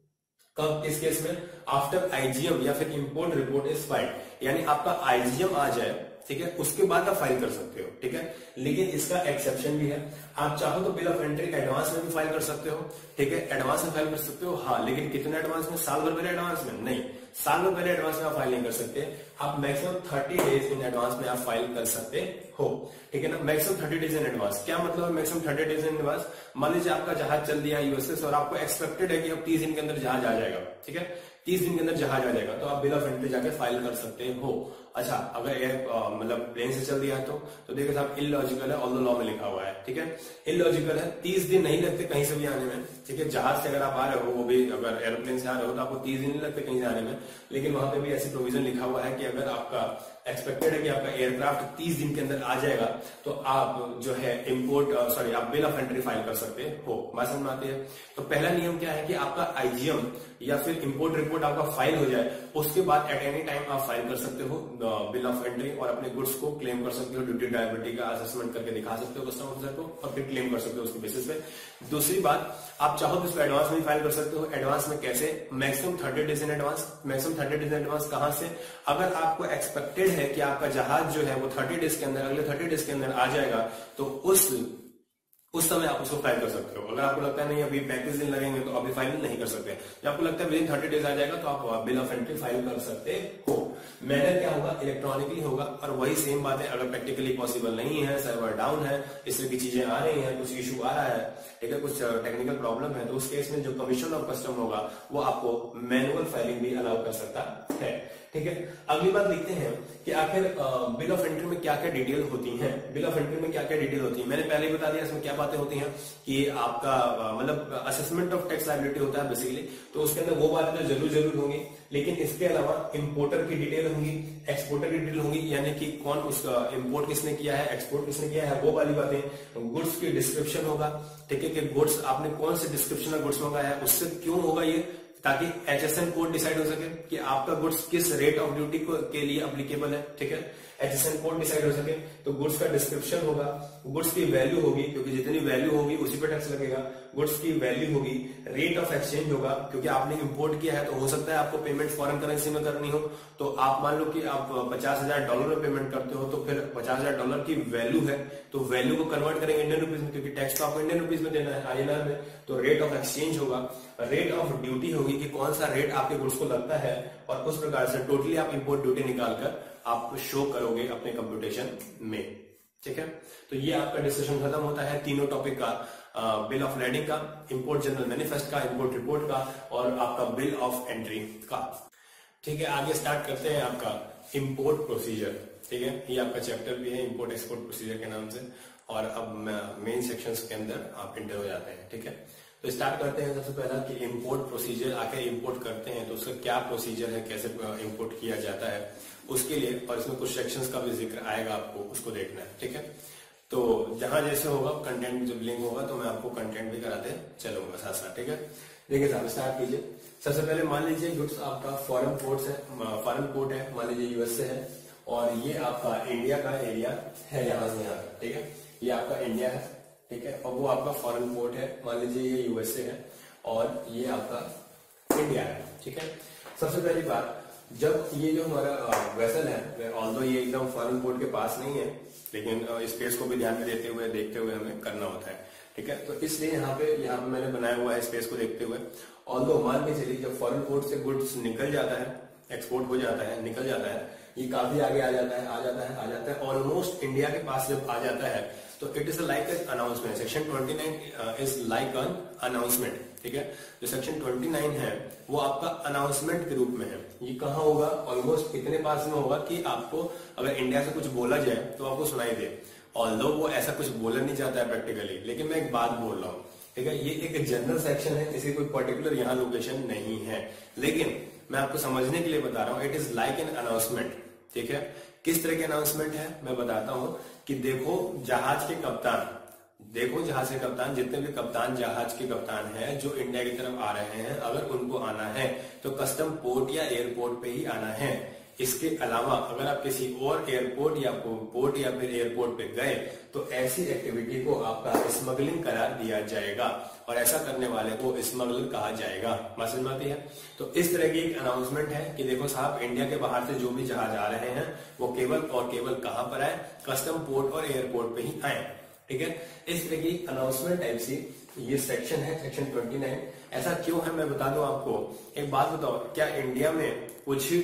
कब, इस केस में आफ्टर आईजीएम या फिर इंपोर्ट रिपोर्ट इज फाइल्ड, यानी आपका आईजीएम आ जाए, ठीक है, उसके बाद आप फाइल कर सकते हो। ठीक है, लेकिन इसका एक्सेप्शन भी है, आप चाहो तो बिल ऑफ एंट्री एडवांस में भी फाइल कर सकते हो। ठीक है, एडवांस में फाइल कर सकते हो, हाँ, लेकिन कितने एडवांस में, साल भर पहले एडवांस में नहीं, साल भर पहले एडवांस में आप फाइल नहीं कर सकते, आप maximum thirty days in advance में आप फाइल कर सकते हो। ठीक है ना, maximum thirty days in advance. क्या मतलब है maximum thirty days in advance, मान लीजिए आपका जहाज चल दिया यूएसएस और आपको एक्सपेक्टेड है कि अब तीस दिन के अंदर जहाज आ जाएगा। ठीक है, तीस दिन के अंदर जहाज आ जाएगा, तो आप बिल ऑफ एंट्री जाके फाइल कर सकते हो। अच्छा, अगर एयर मतलब प्लेन से चल दिया है तो तो देखिए साहब, इलॉजिकल है, ऑल द लॉ में लिखा हुआ है। ठीक है, इलॉजिकल है, तीस दिन नहीं लगते कहीं से भी आने में। ठीक है, जहाज से अगर आप आ रहे हो, वो भी अगर एरोप्लेन से आ रहे हो तो आपको तीस दिन नहीं लगते कहीं से आने में, लेकिन वहां पे भी ऐसी प्रोविजन लिखा हुआ है कि अगर आपका एक्सपेक्टेड है कि आपका एयरक्राफ्ट तीस दिन के अंदर आ जाएगा तो आप जो है इंपोर्ट सॉरी आप बिल ऑफ एंट्री फाइल कर सकते हो। बात समझ में आती है। तो पहला नियम क्या है कि आपका आईजीएम या फिर इंपोर्ट रिपोर्ट आपका फाइल हो जाए, उसके बाद एट एनी टाइम आप फाइल कर सकते हो बिल ऑफ एंट्री और अपने गुड्स को क्लेम कर सकते हो, ड्यूटी लायबिलिटी का असेसमेंट करके दिखा सकते हो कस्टम ऑफिसर को और फिर क्लेम कर सकते हो उसके बेसिस पे। दूसरी बात, आप चाहो तो इसको एडवांस में फाइल कर सकते हो। एडवांस में कैसे, maximum thirty days in advance. Maximum thirty days in advance कहां से, अगर आपको एक्सपेक्टेड है कि आपका जहाज जो है वो थर्टी डेज के अंदर अगले थर्टी डेज के अंदर आ जाएगा, तो उस उस समय आप उसको फाइल कर सकते हो। अगर आपको लगता है नहीं अभी पैंतीस दिन लगेंगे तो अभी फाइल नहीं कर सकते, जब आपको लगता है विद इन थर्टी डेज आ जाएगा तो आप बिल ऑफ एंट्री फाइल कर सकते हो। मैनर क्या होगा, इलेक्ट्रॉनिकली होगा। और वही सेम बात है, अगर प्रैक्टिकली पॉसिबल नहीं है, सर्वर डाउन है, इस तरह की चीजें आ रही हैं, कुछ इशू आ रहा है, ठीक है, कुछ टेक्निकल प्रॉब्लम है, तो उस केस में जो कमीशन ऑफ कस्टम होगा वो आपको मैनुअल फाइलिंग भी अलाउ कर सकता है। ठीक है। अगली बात लिखते हैं कि आखिर बिल ऑफ एंट्री में क्या क्या डिटेल होती हैं। बिल ऑफ एंट्री में क्या क्या डिटेल होती है मैंने पहले ही बता दिया। इसमें क्या बातें होती हैं कि आपका मतलब असेसमेंट ऑफ टैक्स लायबिलिटी होता है बेसिकली, तो उसके अंदर वो बातें तो जरूर जरूर होंगी, लेकिन इसके अलावा इंपोर्टर की डिटेल होंगी, एक्सपोर्टर की डिटेल होंगी, यानी कि कौन उसका इंपोर्ट किसने किया है, एक्सपोर्ट किसने किया है, वो वाली बातें। गुड्स की डिस्क्रिप्शन होगा, ठीक है, कि गुड्स आपने कौन से डिस्क्रिप्शन में गुड्स मंगाया है, उससे क्यों होगा ये, ताकि एचएसएन कोड डिसाइड हो सके कि आपका गुड्स किस रेट ऑफ ड्यूटी के लिए एप्लीकेबल है, ठीक है, एचएसएन कोड डिसाइड हो सके। तो गुड्स का डिस्क्रिप्शन होगा, गुड्स की वैल्यू होगी, क्योंकि जितनी वैल्यू होगी उसी पे टैक्स लगेगा, गुड्स की वैल्यू होगी, रेट ऑफ एक्सचेंज होगा, क्योंकि आपने इंपोर्ट किया है तो हो सकता है आपको पेमेंट फॉरेन करेंसी में करनी हो, तो आप मान लो कि आप पचास हजार डॉलर में पेमेंट करते हो, तो फिर पचास हजार डॉलर की वैल्यू है, तो वैल्यू को कन्वर्ट करेंगे इंडियन रुपीज में, क्योंकि टैक्स तो आपको इंडियन रुपीज में देना है आईएनआर में। तो रेट ऑफ एक्सचेंज होगा, रेट ऑफ ड्यूटी होगी कि कौन सा रेट आपके गुड्स को लगता है, और उस प्रकार से टोटली आप इंपोर्ट ड्यूटी निकालकर आप शो करोगे अपने कंप्यूटेशन में, ठीक है। तो ये आपका डिस्कशन खत्म होता है तीनों टॉपिक का, बिल ऑफ लैंडिंग का, इंपोर्ट जनरल मैनिफेस्ट का, इंपोर्ट रिपोर्ट का, और आपका बिल ऑफ एंट्री का, ठीक है। आगे स्टार्ट करते हैं आपका इंपोर्ट प्रोसीजर, ठीक है। ये आपका चैप्टर भी है इंपोर्ट एक्सपोर्ट प्रोसीजर के नाम से, और अब मेन सेक्शंस के अंदर आप इंटर हो जाते हैं, ठीक है। तो स्टार्ट करते हैं सबसे पहला कि इंपोर्ट प्रोसीजर, आखिर इंपोर्ट करते हैं तो उसका क्या प्रोसीजर है, कैसे इंपोर्ट किया जाता है उसके लिए, और इसमें कुछ सेक्शंस का भी जिक्र आएगा, आपको उसको देखना है, ठीक है। तो जहां जैसे होगा कंटेंट जब लिंक होगा तो मैं आपको कंटेंट भी कराते चलूंगा साथ साथ, ठीक है। देखिए साहब स्टार्ट कीजिए। सबसे पहले मान लीजिए गुड्स आपका फॉरेन पोर्ट है, फॉरेन पोर्ट है, मान लीजिए यूएस से है, और ये आपका इंडिया का एरिया है यहाँ से यहाँ, ठीक है। ये आपका इंडिया है, ठीक है, और वो आपका फॉरेन पोर्ट है, मान लीजिए ये यूएसए है और ये आपका इंडिया है, ठीक है। सबसे पहली बात, जब ये जो हमारा वेसल है, ऑल्दो ये एकदम फॉरेन पोर्ट के पास नहीं है, लेकिन स्पेस को भी ध्यान में देते हुए देखते हुए हमें करना होता है, ठीक है। तो इसलिए यहाँ पे यहाँ पे मैंने बनाया हुआ है स्पेस को देखते हुए। ऑल्दो मान के चलिए जब फॉरेन पोर्ट से गुड्स निकल जाता है, एक्सपोर्ट हो जाता है, निकल जाता है, ये काफी आगे आ जाता है, आ जाता है, आ जाता है, ऑलमोस्ट इंडिया के पास जब आ जाता है तो it is like an announcement. Section twenty nine is like an announcement, ठीक है। जो सेक्शन ट्वेंटी नाइन है वो आपका अनाउंसमेंट के रूप में है। ये कहाँ होगा, ऑलमोस्ट इतने पास में होगा कि आपको अगर इंडिया से कुछ बोला जाए तो आपको सुनाई दे, ऑल्दो वो ऐसा कुछ बोलना नहीं चाहता है प्रैक्टिकली, लेकिन मैं एक बात बोल रहा हूँ, ठीक है। ये एक जनरल सेक्शन है, इसकी कोई पर्टिकुलर यहाँ लोकेशन नहीं है, लेकिन मैं आपको समझने के लिए बता रहा हूँ, it is like an announcement, ठीक है। किस तरह के अनाउंसमेंट है मैं बताता हूँ कि देखो जहाज के कप्तान, देखो जहाज के कप्तान, जितने भी कप्तान जहाज के कप्तान हैं जो इंडिया की तरफ आ रहे हैं, अगर उनको आना है तो कस्टम पोर्ट या एयरपोर्ट पे ही आना है। इसके अलावा अगर आप किसी और एयरपोर्ट या पोर्ट या फिर एयरपोर्ट पे गए तो ऐसी एक्टिविटी को आपका स्मगलिंग करार दिया जाएगा, और ऐसा करने वाले को स्मगलर कहा जाएगा। बात समझ में आती है? तो इस तरह की एक अनाउंसमेंट है कि देखो साहब, इंडिया के बाहर से जो भी जहाज आ रहे हैं वो केवल और केवल कहां पर आए, कस्टम पोर्ट और एयरपोर्ट पे ही आए, ठीक है। इस तरह की अनाउंसमेंट टाइप सी ये सेक्शन है, सेक्शन ट्वेंटी नाइन। ऐसा क्यों है मैं बता दूं आपको। एक बात बताओ, क्या इंडिया में कुछ ही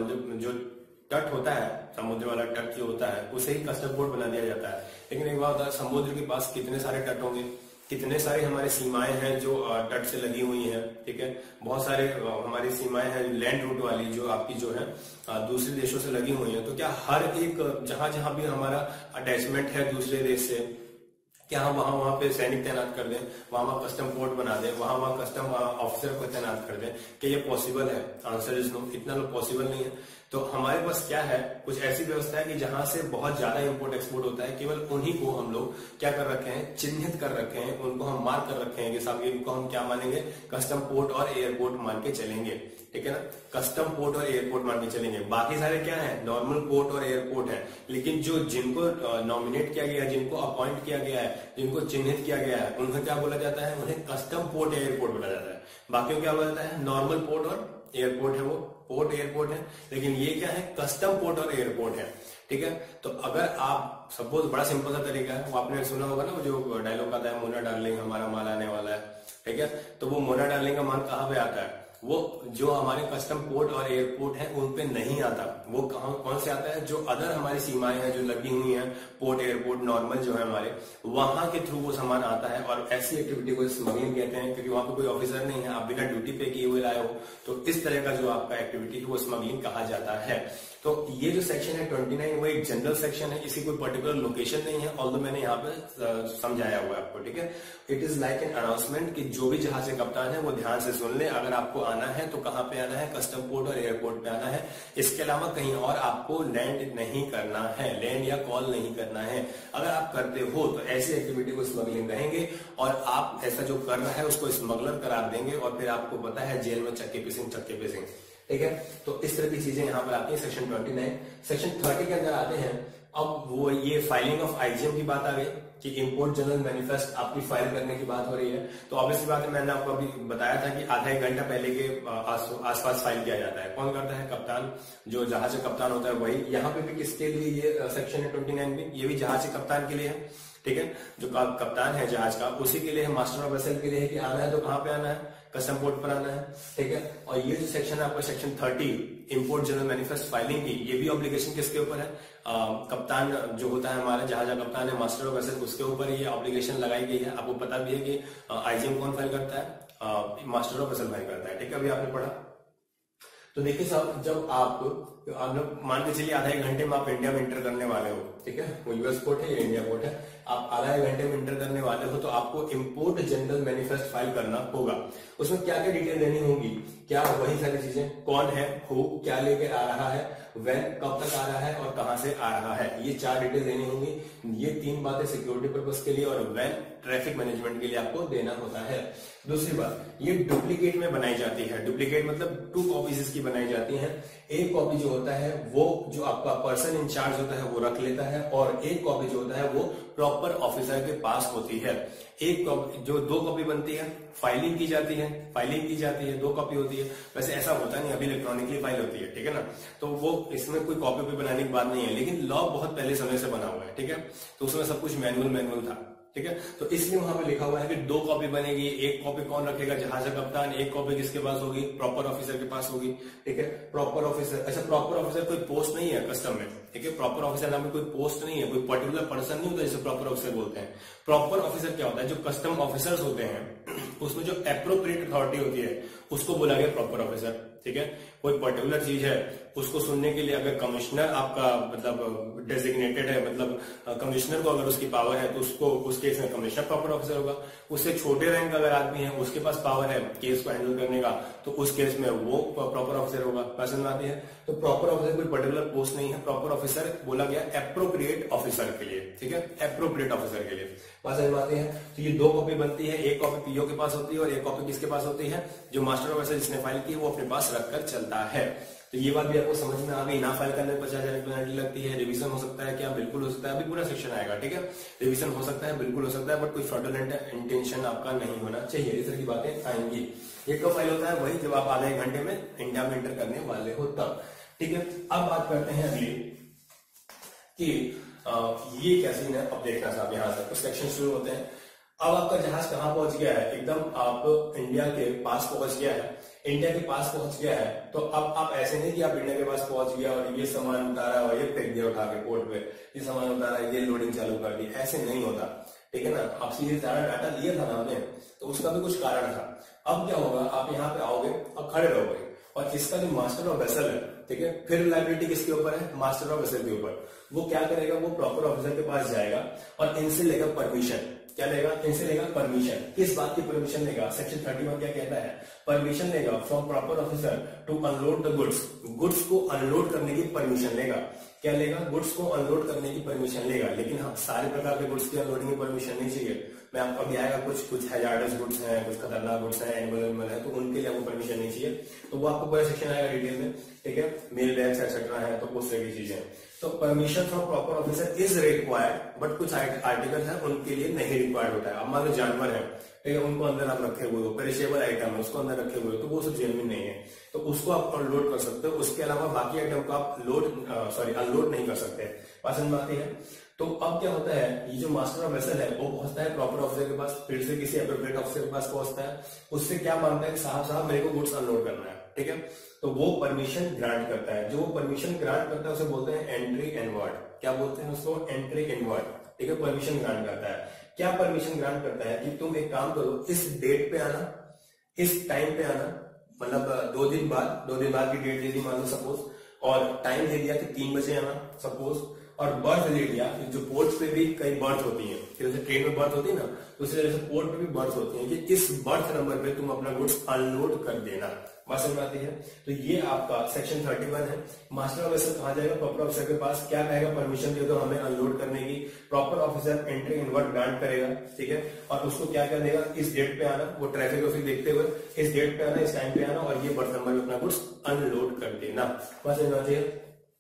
जो तट होता है, समुद्र वाला तट जो होता है उसे ही कस्टम पोर्ट बना दिया जाता है? लेकिन एक बात होता है, समुद्र के पास कितने सारे तट होंगे, कितने सारे हमारे सीमाएं हैं जो तट से लगी हुई हैं, ठीक है। बहुत सारे हमारी सीमाएं हैं लैंड रूट वाली जो आपकी जो है दूसरे देशों से लगी हुई है। तो क्या हर एक जहां जहां भी हमारा अटैचमेंट है दूसरे देश से, क्या हम वहां वहां पे सैनिक तैनात कर दें, वहां वहां कस्टम पोर्ट बना दें, वहां वहां कस्टम ऑफिसर को तैनात कर दें? क्या ये पॉसिबल है? आंसर इज नो, इतना लोग पॉसिबल नहीं है। तो हमारे पास क्या है, कुछ ऐसी व्यवस्था है कि जहां से बहुत ज्यादा इंपोर्ट एक्सपोर्ट होता है, केवल उन्हीं को हम लोग क्या कर रखे हैं, चिन्हित कर रखे हैं, उनको हम मार्क कर रखे हैं कि साहब इनको हम क्या मानेंगे, कस्टम पोर्ट और एयरपोर्ट मान के चलेंगे, ठीक है ना। कस्टम पोर्ट और एयरपोर्ट मान के चलेंगे। बाकी सारे क्या है, नॉर्मल पोर्ट और एयरपोर्ट है। लेकिन जो जिनको नॉमिनेट किया गया है, जिनको अपॉइंट किया गया है, जिनको चिन्हित किया गया है, उन्हें क्या बोला जाता है, उन्हें कस्टम पोर्ट एयरपोर्ट बोला जाता है। बाकी क्या बोला जाता है, नॉर्मल पोर्ट और एयरपोर्ट है, वो पोर्ट एयरपोर्ट है। लेकिन ये क्या है, कस्टम पोर्ट और एयरपोर्ट है, ठीक है। तो अगर आप सपोज, बड़ा सिंपल सा तरीका है, वो आपने सुना होगा ना, वो जो डायलॉग आता है, मोना डार्लिंग हमारा माल आने वाला है, ठीक है। तो वो मोना डार्लिंग का माल कहाँ पे आता है, वो जो हमारे कस्टम पोर्ट और एयरपोर्ट है उन पे नहीं आता। वो कहाँ कौन से आता है, जो अदर हमारी सीमाएं हैं जो लगी हुई हैं, पोर्ट एयरपोर्ट नॉर्मल जो है हमारे, वहां के थ्रू वो सामान आता है। और ऐसी एक्टिविटी को स्मगलिंग कहते हैं, क्योंकि वहां पे कोई ऑफिसर नहीं है, आप बिना ड्यूटी पे किए हुए लाए हो, तो इस तरह का जो आपका एक्टिविटी है वो स्मगलिंग कहा जाता है। तो ये जो सेक्शन है उनतीस वो एक जनरल सेक्शन है, इसकी कोई पर्टिकुलर लोकेशन नहीं है, ऑल्दो मैंने यहाँ पे समझाया हुआ है आपको, ठीक है। It is like an announcement कि जो भी जहाज के कप्तान है वो ध्यान से सुन ले, अगर आपको आना है तो कहाँ पे आना है, कस्टम पोर्ट और एयरपोर्ट पे आना है। इसके अलावा कहीं और आपको लैंड नहीं करना है, लैंड या कॉल नहीं करना है। अगर आप करते हो तो ऐसी एक्टिविटी को स्मगलिंग कहेंगे, और आप ऐसा जो कर रहा है उसको स्मगलर करार देंगे, और फिर आपको पता है जेल में चक्के पिसिंग चक्के पिसिंग, ठीक है। तो इस तरह की चीजें यहाँ पर आती है सेक्शन उनतीस। सेक्शन तीस के अंदर आते हैं, अब वो ये फाइलिंग ऑफ आईजीएम की बात आ गई कि इंपोर्ट जनरल मैनिफेस्ट आपकी फाइल करने की बात हो रही है। तो ऑब्वियसली बात है, मैंने आपको अभी बताया था कि आधा एक घंटा पहले के आसपास फाइल किया जाता है। कौन करता है, कप्तान, जो जहाज का कप्तान होता है वही। यहाँ पे भी किसके लिए ये सेक्शन है उनतीस भी, ये भी जहाज के कप्तान के लिए है, ठीक है। जो कप्तान है जहाज का उसी के लिए है, मास्टर ऑफ वेसल के लिए है कि आना है तो कहाँ पे आना है, कस्टम पोर्ट पर आना है, ठीक है। और ये जो सेक्शन है आपका सेक्शन तीस इंपोर्ट जनरल मैनिफेस्ट फाइलिंग की, ये भी ऑब्लिगेशन किसके ऊपर है, आ, कप्तान जो होता है हमारा जहाज का कप्तान है, मास्टर ऑफ वेसल, उसके ऊपर ये ऑब्लिगेशन लगाई गई है। आपको पता भी है कि आईजीएम कौन फाइल करता है, मास्टर ऑफ वेसल फाइल करता है, ठीक है, अभी आपने पढ़ा। तो देखिए साहब, जब आप मान के चलिए आधा एक घंटे में आप इंडिया में इंटर करने वाले हो, ठीक है, वो यूएस पोर्ट है या इंडिया पोर्ट है, आप आधा एक घंटे में इंटर करने वाले हो, तो आपको इंपोर्ट जनरल मैनिफेस्ट फाइल करना होगा। उसमें क्या क्या डिटेल देनी होगी, क्या वही सारी चीजें, कौन है, हु, क्या लेके आ रहा है, व्हेन, कब तक आ रहा है और कहां से आ रहा है, ये चार डिटेल देनी होंगी। ये तीन बातें सिक्योरिटी पर्पज के लिए और व्हेन ट्रैफिक मैनेजमेंट के लिए आपको देना होता है। दूसरी बात, ये डुप्लीकेट में बनाई जाती है, डुप्लीकेट मतलब टू कॉपीज इसकी बनाई जाती है। एक कॉपी जो होता है वो जो आपका पर्सन इंचार्ज होता है वो रख लेता है, और एक कॉपी जो होता है वो प्रॉपर ऑफिसर के पास होती है। एक कॉपी, जो दो कॉपी बनती है, फाइलिंग की जाती है, फाइलिंग की जाती है, दो कॉपी होती है। वैसे ऐसा होता नहीं, अभी इलेक्ट्रॉनिकली फाइल होती है, ठीक है ना, तो वो इसमें कोई कॉपी पे बनाने की बात नहीं है, लेकिन लॉ बहुत पहले समय से बना हुआ है, ठीक है, तो उसमें सब कुछ मैनुअल मैनुअल था, ठीक है। तो इसलिए वहां पे लिखा हुआ है कि दो कॉपी बनेगी, एक कॉपी कौन रखेगा, जहाज का कप्तान, एक कॉपी किसके पास होगी, प्रॉपर ऑफिसर के पास होगी, ठीक है। प्रॉपर ऑफिसर, अच्छा प्रॉपर ऑफिसर कोई पोस्ट नहीं है कस्टम में, ठीक है, प्रॉपर ऑफिसर नाम में कोई पोस्ट नहीं है, कोई पर्टिकुलर पर्सन नहीं होता जिसे प्रॉपर ऑफिसर बोलते हैं। प्रॉपर ऑफिसर क्या होता है, जो कस्टम ऑफिसर्स होते हैं उसमें जो एप्रोप्रिएट अथॉरिटी होती है उसको बोला गया प्रॉपर ऑफिसर, ठीक है। कोई पर्टिकुलर चीज है उसको सुनने के लिए अगर कमिश्नर आपका मतलब डेजिग्नेटेड है, मतलब कमिश्नर को अगर उसकी पावर है तो उसको उस केस में कमिश्नर प्रॉपर ऑफिसर होगा। उससे छोटे रैंक का अगर आदमी है उसके पास पावर है केस को हैंडल करने का, तो उस केस में वो प्रॉपर ऑफिसर होगा। पसंद आती है, तो प्रॉपर ऑफिसर कोई पर्टिकुलर पोस्ट नहीं है, प्रॉपर ऑफिसर बोला गया एप्रोप्रिएट ऑफिसर के लिए, ठीक है, एप्रोप्रिएट ऑफिसर के लिए। बात समझ में आती है। तो ये दो कॉपी बनती है, एक कॉपी पीओ के पास होती है और एक कॉपी किसके पास होती है, जो मास्टर ऑफिसर जिसने फाइल की वो अपने पास रखकर चलता है। तो ये बात भी आपको समझ में आ गई। ना फाइल करने में पचास हजार पेनल्टी लगती है, रिवीजन हो सकता है क्या, बिल्कुल हो सकता है, अभी पूरा सेक्शन आएगा, ठीक है। रिवीजन हो सकता है, बिल्कुल हो सकता है, बट कोई फ्रॉडुलेंट इंटेंशन आपका नहीं होना चाहिए। इस तरह की बातें आएंगी। ये कब फाइल होता है, वही जब आप आधे एक घंटे में इंडिया में एंटर करने वाले हो तब, ठीक है। अब बात करते हैं अगली कि आ, ये क्या सीन है। अब देखना साहब, यहाँ से कुछ सेक्शन शुरू होते हैं। अब आपका जहाज कहाँ पहुंच गया है, एकदम आप इंडिया के पास पहुंच गया है, इंडिया के पास पहुंच गया है। तो अब आप ऐसे नहीं कि आप इंडिया के पास पहुंच गया और ये सामान उतारा और ये फेंक दिया उठा के पोर्ट पे, ये सामान उतारा, ये लोडिंग चालू कर दी, ऐसे नहीं होता, ठीक है ना। आप सीधे सारा डाटा लिया था ना आपने, तो उसका भी कुछ कारण था। अब क्या होगा, आप यहाँ पे आओगे और खड़े रहोगे, और इसका जो मास्टर ऑफ वेसल है, ठीक है, फिर लाइबिलिटी किसके ऊपर है, मास्टर ऑफ वेसल के ऊपर। वो क्या करेगा, वो प्रॉपर ऑफिसर के पास जाएगा और इनसे लेगा परमिशन। क्या लेगा, इनसे लेगा परमिशन। किस बात की परमिशन लेगा, सेक्शन इकतीस क्या कहता है, परमिशन लेगा from proper officer to unload the goods. Goods को अनलोड करने की परमिशन लेगा। क्या लेगा, गुड्स को अनलोड करने की परमिशन लेगा। लेकिन हाँ, सारे प्रकार के गुड्स की अनलोडिंग की परमिशन नहीं चाहिए। मैं आपको अभी आएगा, कुछ कुछ हैजार्डस गुड्स हैं, कुछ खतरनाक गुड्स हैं, एनिमल एनिमल है, तो उनके लिए आपको परमिशन नहीं चाहिए। तो वो आपको पूरा सेक्शन आएगा डिटेल में, ठीक है। मेल बैग्स एक्सेट्रा है, तो उस तरह की चीजें। तो permission from proper officer is required, but कुछ आर्टिकल है उनके लिए नहीं रिक्वायर्ड होता है। अब मान लो जानवर है, ठीक है, उनको अंदर आप रखे हुए हो, पेरिशेबल आइटम है उसको अंदर रखे हुए हो, तो वो सब जेल में नहीं है, तो उसको आप अनलोड कर सकते हो। उसके अलावा बाकी आइटम को आप लोड सॉरी अनलोड नहीं कर सकते। पसंद आती है। तो अब क्या होता है, ये जो मास्टर ऑफ वेसल है वो पहुंचता है प्रॉपर ऑफिसर के पास, फिर से किसी एप्रोप्रिएट ऑफिसर के पास पहुंचता है, उससे क्या मांगता है कि साहब साहब मेरे को गुड्स अनलोड करना है, ठीक है। तो वो परमिशन ग्रांट करता है, जो परमिशन ग्रांट करता है उसे बोलते हैं एंट्री इनवर्ड। क्या बोलते हैं उसको? एंट्री इनवर्ड, ठीक है। परमिशन ग्रांट करता है। क्या परमिशन ग्रांट करता है कि तुम एक काम करो, इस डेट पे आना, इस टाइम पे आना, मतलब दो दिन बाद, दो दिन बाद की डेट दे दी मान लो सपोज, और टाइम दे दिया कि तीन बजे आना सपोज, और बर्थ दे दिया, जो पोर्ट पे भी कई बर्थ होती है, जैसे ट्रेन में बर्थ होती है ना, तो उसी तरह से पोर्ट पे भी बर्थ होती है कि इस बर्थ नंबर पे तुम अपना गुड्स अनलोड कर देना। बात समझ में आती है? तो ये आपका सेक्शन थर्टी वन है। मास्टर ऑफ वेसल कहाँ जाएगा? प्रॉपर ऑफिसर के पास। क्या कहेगा? परमिशन दे दो हमें अनलोड करने की। Proper officer entry inward grant करेगा, ठीक है। और उसको क्या कर देगा? इस डेट पे आना, वो ट्रैफिक को फिर देखते हुए इस डेट पे आना, इस टाइम पे आना, और ये बर्थ नंबर में अपना गुड्स अनलोड कर देना। बात समझ में आती है?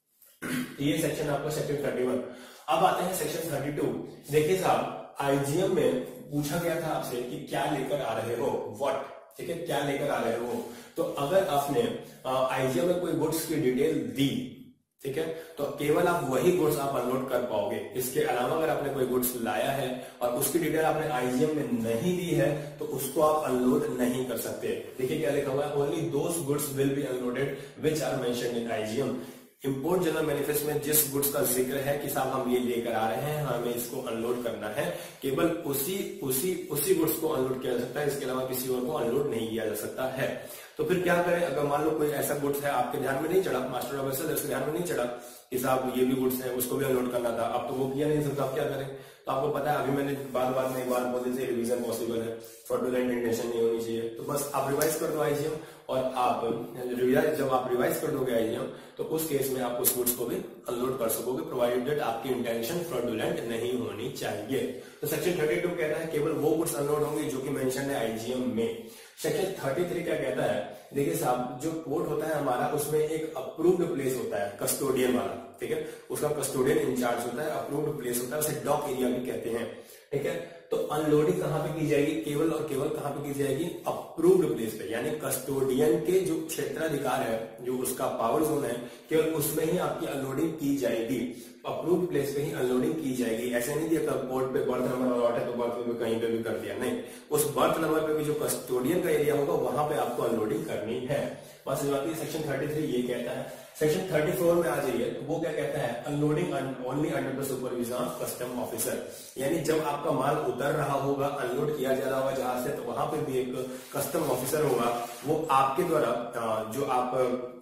ये सेक्शन आपका सेक्शन थर्टी वन। अब आते हैं सेक्शन थर्टी टू। देखिए साहब, आईजीएम में पूछा गया था आपसे कि क्या लेकर आ रहे हो, व्हाट, ठीक है, क्या लेकर आ रहे हो। तो अगर आपने आईजीएम में कोई गुड्स की डिटेल दी, ठीक है, तो केवल आप वही गुड्स आप अनलोड कर पाओगे। इसके अलावा अगर आपने कोई गुड्स लाया है और उसकी डिटेल आपने आईजीएम में नहीं दी है तो उसको आप अनलोड नहीं कर सकते। देखिए क्या लिखा हुआ है, only those goods will be unloaded which are mentioned in IGM. Import general manifest में जिस गुड्स का जिक्र है कि साहब हम ये लेकर आ रहे हैं, हमें इसको अनलोड करना है, केवल उसी उसी उसी गुड्स को अनलोड किया जा सकता है, इसके अलावा किसी और को अनलोड नहीं किया जा सकता है। तो फिर क्या करें? अगर मान लो कोई ऐसा गुड्स है आपके ध्यान में नहीं चढ़ा, मास्टर ऑफ वेसल उसके ध्यान में नहीं चढ़ा कि साहब ये भी गुड्स है, उसको भी अनलोड करना था, अब तो वो किया नहीं सकता, आप क्या करें? तो आपको पता है, अभी मैंने बार बार में एक बार बोल दी थी, रिवीजन पॉसिबल है, फ्रॉडुलेंट इंटेंशन नहीं होनी चाहिए। तो बस आप रिवाइज कर दो आईजीएम, और आप रिवाइज जब आप रिवाइज कर दोगे आईजीएम तो उस केस में आप उस गुड्स को भी अनलोड कर सकोगे, प्रोवाइडेड आपकी इंटेंशन फ्रॉडुलेंट नहीं होनी चाहिए। तो सेक्शन थर्टी टू कहता है केवल वो गुड्स अनलोड होंगे जो कि मेंशन है आईजीएम में। सेक्शन थर्टी थ्री क्या कहता है? देखिए साहब, जो पोर्ट होता है हमारा, उसमें एक अप्रूव्ड प्लेस होता है, कस्टोडियन वाला, ठीक है, उसका कस्टोडियन इंचार्ज होता है, अप्रूव्ड प्लेस होता है, उसे डॉक एरिया भी कहते हैं, ठीक है। तो अनलोडिंग कहां पे की जाएगी? केवल और केवल कहां पे की जाएगी? अप्रूव्ड प्लेस पे, यानी कस्टोडियन के जो क्षेत्राधिकार है, जो उसका पावर जोन है, केवल उसमें ही आपकी अनलोडिंग की जाएगी, अप्रूव्ड प्लेस पे ही अनलोडिंग की जाएगी। ऐसे नहीं दिया पोर्ट पे बर्थ नंबर अलॉट है तो बर्थ पे कहीं पे भी कर दिया, नहीं, उस बर्थ नंबर पे भी जो कस्टोडियन का एरिया होगा वहां पे आपको अनलोडिंग करनी है। बस सेक्शन थर्टी थ्री ये कहता है। सेक्शन थर्टी फोर में आ जाइए, तो वो क्या कहता है? Unloading only under the supervision of custom officer, यानी जब आपका माल उतर रहा होगा, अनलोड किया जा रहा होगा जहाज से, तो वहां पे भी एक कस्टम ऑफिसर होगा, वो आपके द्वारा जो आप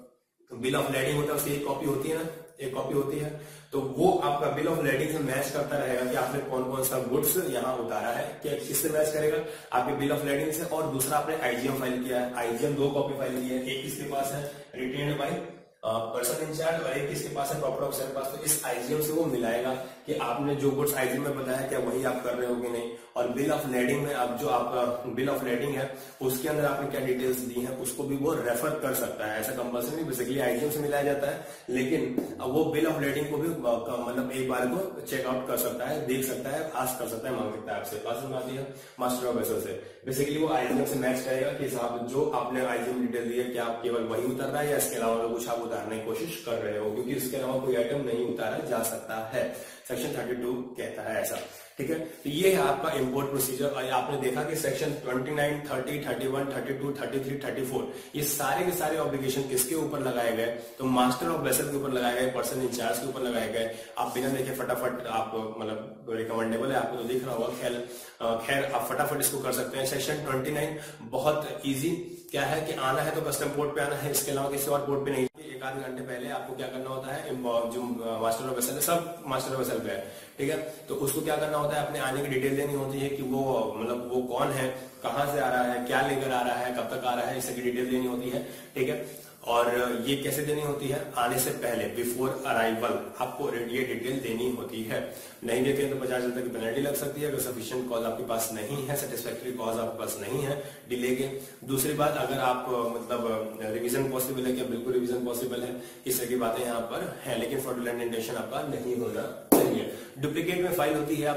बिल ऑफ लेडिंग होता है उसकी एक कॉपी होती है ना, एक कॉपी होती है, तो वो आपका बिल ऑफ लेडिंग से मैच करता रहेगा कि आपने कौन कौन सा गुड्स यहाँ उतारा है, क्या किससे मैच करेगा? आपके बिल ऑफ लेडिंग से। और दूसरा आपने आईजीएम फाइल किया है, आईजीएम दो कॉपी फाइल की है, एक किसके पास है? रिटेन्ड बाय पर्सन इंचार्ज, और एक किसके पास है? प्रॉपर ऑफिसर के पास। तो इस आईजीएम से वो मिलाएगा कि आपने जो गुड्स आईजीएम में बताया क्या वही आप कर रहे हो कि नहीं। और बिल ऑफ लेडिंग में आप जो आपका बिल ऑफ लेडिंग है उसके अंदर आपने क्या डिटेल्स दी हैं उसको भी वो रेफर कर सकता है। ऐसा कंपल्सरी नहीं, बेसिकली आईजीएम से मिलाया जाता है, लेकिन वो बिल ऑफ लेडिंग को भी मतलब एक बार को चेकआउट कर सकता है, देख सकता है, आस्क कर सकता है, मांग सकता है आपसे। पास में आती है मास्टर ऑफ वेसल से। बेसिकली वो आईजीएम से मैच करेगा कि साहब जो आपने आईजीएम डिटेल दी है क्या आप केवल वही उतर रहा है या इसके अलावा कुछ आप उतारने की कोशिश कर रहे हो, क्योंकि इसके अलावा कोई आइटम नहीं उतारा जा सकता है। सेक्शन थर्टी टू कहता है ऐसा, ठीक है। तो ये है आपका इंपोर्ट प्रोसीजर। और आपने देखा कि section twenty nine, thirty, thirty one, thirty two, thirty three, thirty four ये सारे के सारे ऑब्लिगेशन किसके ऊपर लगाए गए? तो मास्टर ऑफ वेसल के ऊपर लगाए गए, पर्सन इंचार्ज के ऊपर लगाए गए। आप बिना देखे फटाफट आप मतलब रिकमेंडेबल है, आपको तो दिख रहा होगा, खैर खैर आप फटाफट इसको कर सकते हैं। सेक्शन ट्वेंटी नाइन बहुत ईजी, क्या है कि आना है तो कस्टम पोर्ट पे आना है, इसके अलावा किसी और पोर्ट पे नहीं। एक आधे घंटे पहले आपको क्या करना होता है, जो मास्टर ऑफ वेसल है, सब मास्टर ऑफ वेसल पे है, ठीक है, तो उसको क्या करना होता है, अपने आने की डिटेल देनी होती है कि वो मतलब वो कौन है, कहाँ से आ रहा है, क्या लेकर आ रहा है, कब तक आ रहा है, इसकी डिटेल देनी होती है, ठीक है। और ये कैसे देनी होती है? आने से पहले, बिफोर अराइवल आपको ये डिटेल देनी होती है। नहीं देते हैं तो पचास हजार की पेनल्टी लग सकती है, अगर सफिशिएंट कॉज आपके पास नहीं है, सेटिस्फैक्टरी कॉज आपके पास नहीं है डिले के। दूसरी बात, अगर आप मतलब रिवीजन पॉसिबल है क्या? बिल्कुल रिवीजन पॉसिबल है, इस तरह की बातें यहाँ पर है, लेकिन फ्रॉडुलेंट इंटेंशन आपका नहीं होना चाहिए। डुप्लीकेट में फाइल होती है आपकी,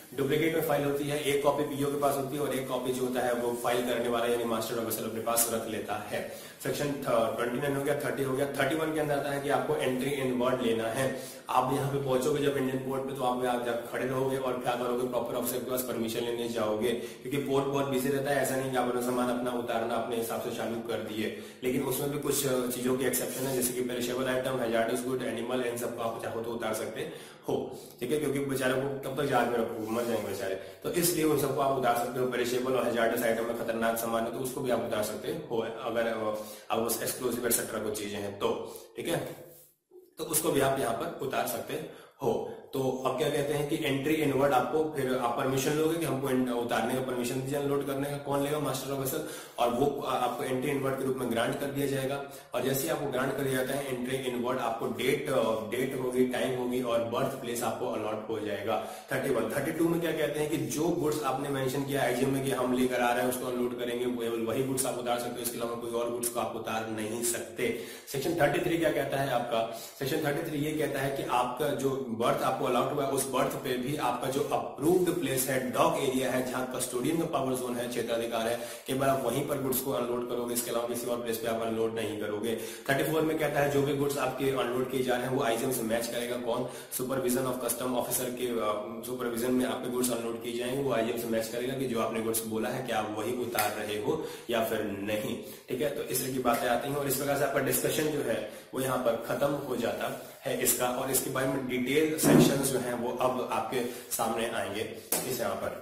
डुप्लीकेट में फाइल होती है, एक कॉपी पीओ के पास होती है और एक कॉपी जो होता है वो फाइल करने वाला यानी मास्टर ऑफ वेसल अपने पास रख लेता है। सेक्शन ट्वेंटी नाइन हो गया, थर्टी हो गया। थर्टी वन के अंदर आता है कि आपको एंट्री इन वर्ड लेना है। आप यहाँ पे पहुंचोगे जब इंडियन पोर्ट पे, तो आप यहाँ जब खड़े रहोगे और क्या करोगे, प्रॉपर ऑफिसर के पास परमिशन लेने जाओगे, क्योंकि पोर्ट बहुत बिजी रहता है। ऐसा नहीं कि आपने सामान अपना उतारना अपने हिसाब से चालू कर दिए, लेकिन उसमें भी कुछ चीजों की एक्सेप्शन है, जैसे कि perishable item, hazardous good, animal, इन सब आप चाहो तो उतार सकते हो, ठीक है, क्योंकि बेचारे को तब तक याद में रखो, मर जाएंगे बेचारे, तो इसलिए उन सबको आप उतार सकते हो। पेरिशेबल और हैजार्डस आइटम में खतरनाक सामान है तो उसको भी आप उतार सकते हो, अगर अब उस एक्सक्लूसिव एक्सेट्रा को चीजें हैं तो, ठीक है, तो उसको भी आप यहाँ पर उतार सकते हो। तो अब क्या कहते हैं कि एंट्री इनवर्ड आपको, फिर आप परमिशन लोगे कि हमको उतारने का परमिशन दीजिए, अनलोड करने का, कौन लेगा, मास्टर ऑफ वेसल, और वो आपको एंट्री इनवर्ड के रूप में ग्रांट कर दिया जाएगा। और जैसे ही आपको ग्रांट कर दिया जाता है एंट्री इनवर्ड, आपको डेट डेट होगी, टाइम होगी और बर्थ प्लेस आपको अलॉट हो जाएगा। थर्टी वन थर्टी टू में क्या कहते हैं कि जो गुड्स आपने मेंशन किया आईजीएम में कि हम लेकर आ रहे हैं उसको अनलोड करेंगे, केवल वही गुड्स आप उतार सकते हो, इसके अलावा कोई और गुड्स को आप उतार नहीं सकते। सेक्शन थर्टी थ्री क्या कहता है आपका, सेक्शन थर्टी थ्री ये कहता है कि आपका जो बर्थ आपको अलॉट हुआ है उस बर्थ पे भी आपका जो अप्रूव्ड प्लेस है, डॉक एरिया है, जहां कस्टोडियन का पावर जोन है, क्षेत्राधिकार है, केवल आप वहीं पर गुड्स को अनलोड करोगे, इसके अलावा किसी और प्लेस पे आप अनलोड नहीं करोगे। थर्टी फोर में कहता है जो भी गुड्स आपके अनलोड किए जा रहे हैं वो आईजीएम से मैच करेगा। कौन, सुपरविजन ऑफ कस्टम ऑफिसर के सुपरविजन में आपके गुड्स अनलोड किए जाएंगे, वो आईजीएम से मैच करेगा कि जो आपने गुड्स बोला है क्या आप वही उतार रहे हो या फिर नहीं, ठीक है। तो इस तरह की बातें आती हैं और इस प्रकार से आपका डिस्कशन जो है वो यहाँ पर खत्म हो जाता है इसका, और इसके बारे में डिटेल सेक्शंस जो हैं वो अब आपके सामने आएंगे इस यहाँ पर।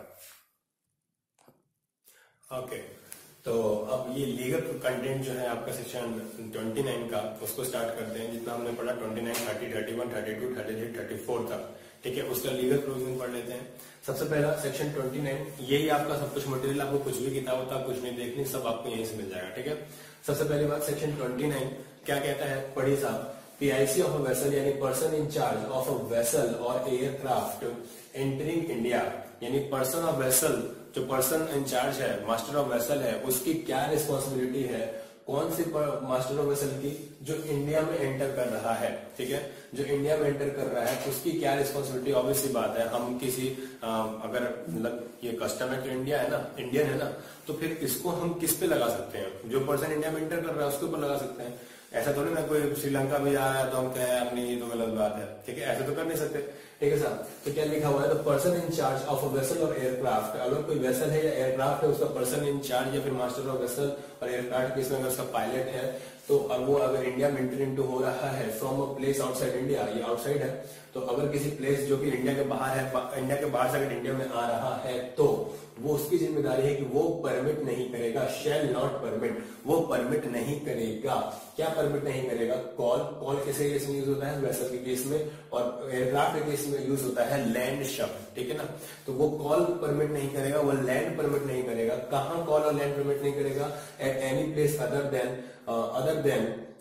ओके, तो अब ये लीगल कंटेंट जो है आपका सेक्शन उनतीस का, उसको स्टार्ट करते हैं। जितना हमने पढ़ा उनतीस, तीस, इकतीस, बत्तीस, तैंतीस, चौंतीस तक, ठीक है, उसका लीगल प्रोविजन पढ़ लेते हैं। सबसे पहला सेक्शन उनतीस, यही आपका सब कुछ मटेरियल, आपको कुछ भी किताब होता कुछ नहीं देखनी, सब आपको यहीं से मिल जाएगा, ठीक है। सबसे पहली बात, सेक्शन उनतीस क्या कहता है, पढ़िए साहब। पीआईसी ऑफ अ वेसल यानी person in charge of a vessel और एयरक्राफ्ट एंटरिंग इंडिया, यानी पर्सन ऑफ वेसल, जो पर्सन इन चार्ज है, मास्टर ऑफ वेसल है, उसकी क्या रिस्पॉन्सिबिलिटी है, कौन सी मास्टर ऑफ वेसल की, जो इंडिया में एंटर कर रहा है, ठीक है, जो इंडिया में एंटर कर रहा है उसकी क्या रिस्पॉन्सिबिलिटी। ऑब्वियसली बात है, हम किसी आ, अगर मतलब ये कस्टम है तो इंडिया है ना, इंडियन है ना, तो फिर इसको हम किस पे लगा सकते हैं, जो पर्सन इंडिया में एंटर कर रहा है उसके ऊपर लगा सकते हैं। ऐसा थोड़ी ना कोई श्रीलंका में जा रहा है तो हम कहें अपनी ये तो गलत बात है, ठीक है, ऐसा तो कर नहीं सकते, ठीक है साहब। तो क्या लिखा हुआ है, तो person in charge of a vessel और एयरक्राफ्ट, अगर कोई वेसल है या एयरक्राफ्ट है उसका पर्सन इन चार्ज या फिर मास्टर ऑफ वेसल और एयरक्राफ्ट केस में अगर उसका पायलट है, तो अब वो अगर इंडिया में एंटर इनटू हो रहा है from a place outside India, ये आउटसाइड है, तो अगर किसी प्लेस जो कि इंडिया के बाहर है, इंडिया के बाहर से अगर इंडिया में आ रहा है तो वो उसकी जिम्मेदारी है कि वो परमिट नहीं करेगा, शैल नॉट परमिट, वो परमिट नहीं करेगा। क्या परमिट नहीं करेगा, कॉल, कॉल किसी केस में यूज होता है, वेसल के केस में, और एयरक्राफ्ट के केस में यूज होता है लैंड शब्द, ठीक है ना। तो वो कॉल परमिट नहीं करेगा, वो लैंड परमिट नहीं करेगा। कहां कॉल और लैंड परमिट नहीं करेगा, at any place other than other than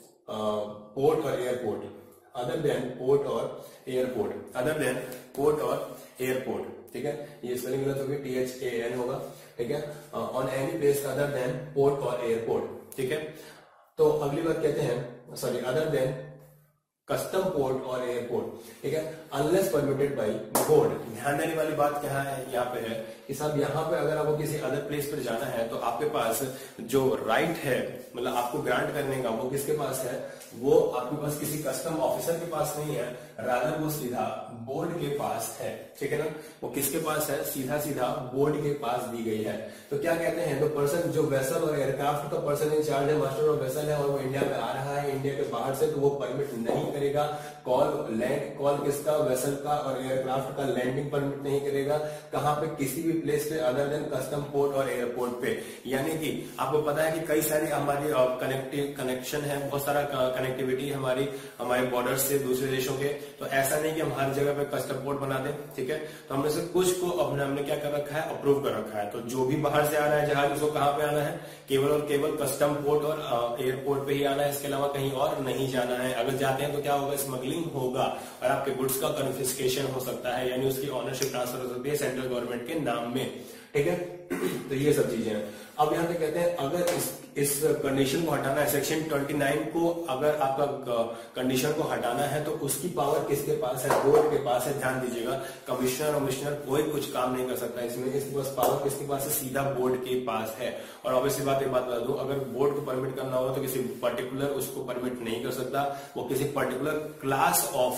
port और एयरपोर्ट, अदर देन पोर्ट और एयरपोर्ट, अदर देन पोर्ट और एयरपोर्ट, ठीक है, ये स्पेलिंग गलत होगी, टी एच ए एन होगा, ठीक है, on any place other than port और एयरपोर्ट, ठीक है। तो अगली बात कहते हैं, sorry, other than custom port और एयरपोर्ट, ठीक है, अनलेस परमिटेड बाई बोर्ड। ध्यान देने वाली बात क्या है यहाँ पे है कि साहब यहाँ पे अगर आपको किसी अदर प्लेस पर जाना है तो आपके पास जो राइट है, मतलब आपको ग्रांट करने का, वो किसके पास है, वो आपके पास किसी कस्टम ऑफिसर के पास नहीं है, रादर वो सीधा बोर्ड के पास है, ठीक है ना। वो किसके पास है, सीधा सीधा बोर्ड के पास दी गई है। तो क्या कहते हैं, तो पर्सन जो वेसल और एयरक्राफ्ट का पर्सन इन चार्ज है, मास्टर ऑफ वेसल है, और वो इंडिया में आ रहा है इंडिया के बाहर से, तो वो परमिट नहीं करेगा। कॉल लैंड, कॉल किसका, वेसल का, और एयरक्राफ्ट का लैंडिंग परमिट नहीं करेगा। कहां पे, किसी भी प्लेस पे अदर देन कस्टम पोर्ट और एयरपोर्ट पे। यानी कि आपको पता है कि कई सारी हमारी कनेक्टिव कनेक्शन है, बहुत सारा कनेक्टिविटी हमारी हमारे बॉर्डर से दूसरे देशों के, तो ऐसा नहीं कि हम हर जगह पे कस्टम पोर्ट बना दें, ठीक है। तो हमने से कुछ को अपने हमने क्या कर रखा है, अप्रूव कर रखा है। तो जो भी बाहर से आ रहा है जहाज, उसको कहां पे आना है, केवल और केवल कस्टम पोर्ट और एयरपोर्ट पे ही आना है, इसके अलावा कहीं और नहीं जाना है। अगर जाते हैं तो क्या होगा, स्मगलिंग होगा और आपके गुड्स का कन्फिस्केशन हो सकता है, यानी उसकी ऑनरशिप ट्रांसफर हो सकती है सेंट्रल गवर्नमेंट के नाम में, ठीक है। तो ये सब चीजें हैं। अब यहाँ पे कहते हैं अगर इस इस कंडीशन को हटाना है, सेक्शन उनतीस को अगर आपका कंडीशन को हटाना है तो उसकी पावर किसके पास है? बोर्ड के पास है। ध्यान दीजिएगा, कमिश्नर और मिशनर कोई कुछ काम नहीं कर सकता इसमें, इसके पास पावर किसके पास है? सीधा बोर्ड के पास है। और ऑब्वियसली बात एक बात बता दूं, अगर बोर्ड को परमिट करना हो तो किसी पर्टिकुलर उसको परमिट नहीं कर सकता, वो किसी particular class of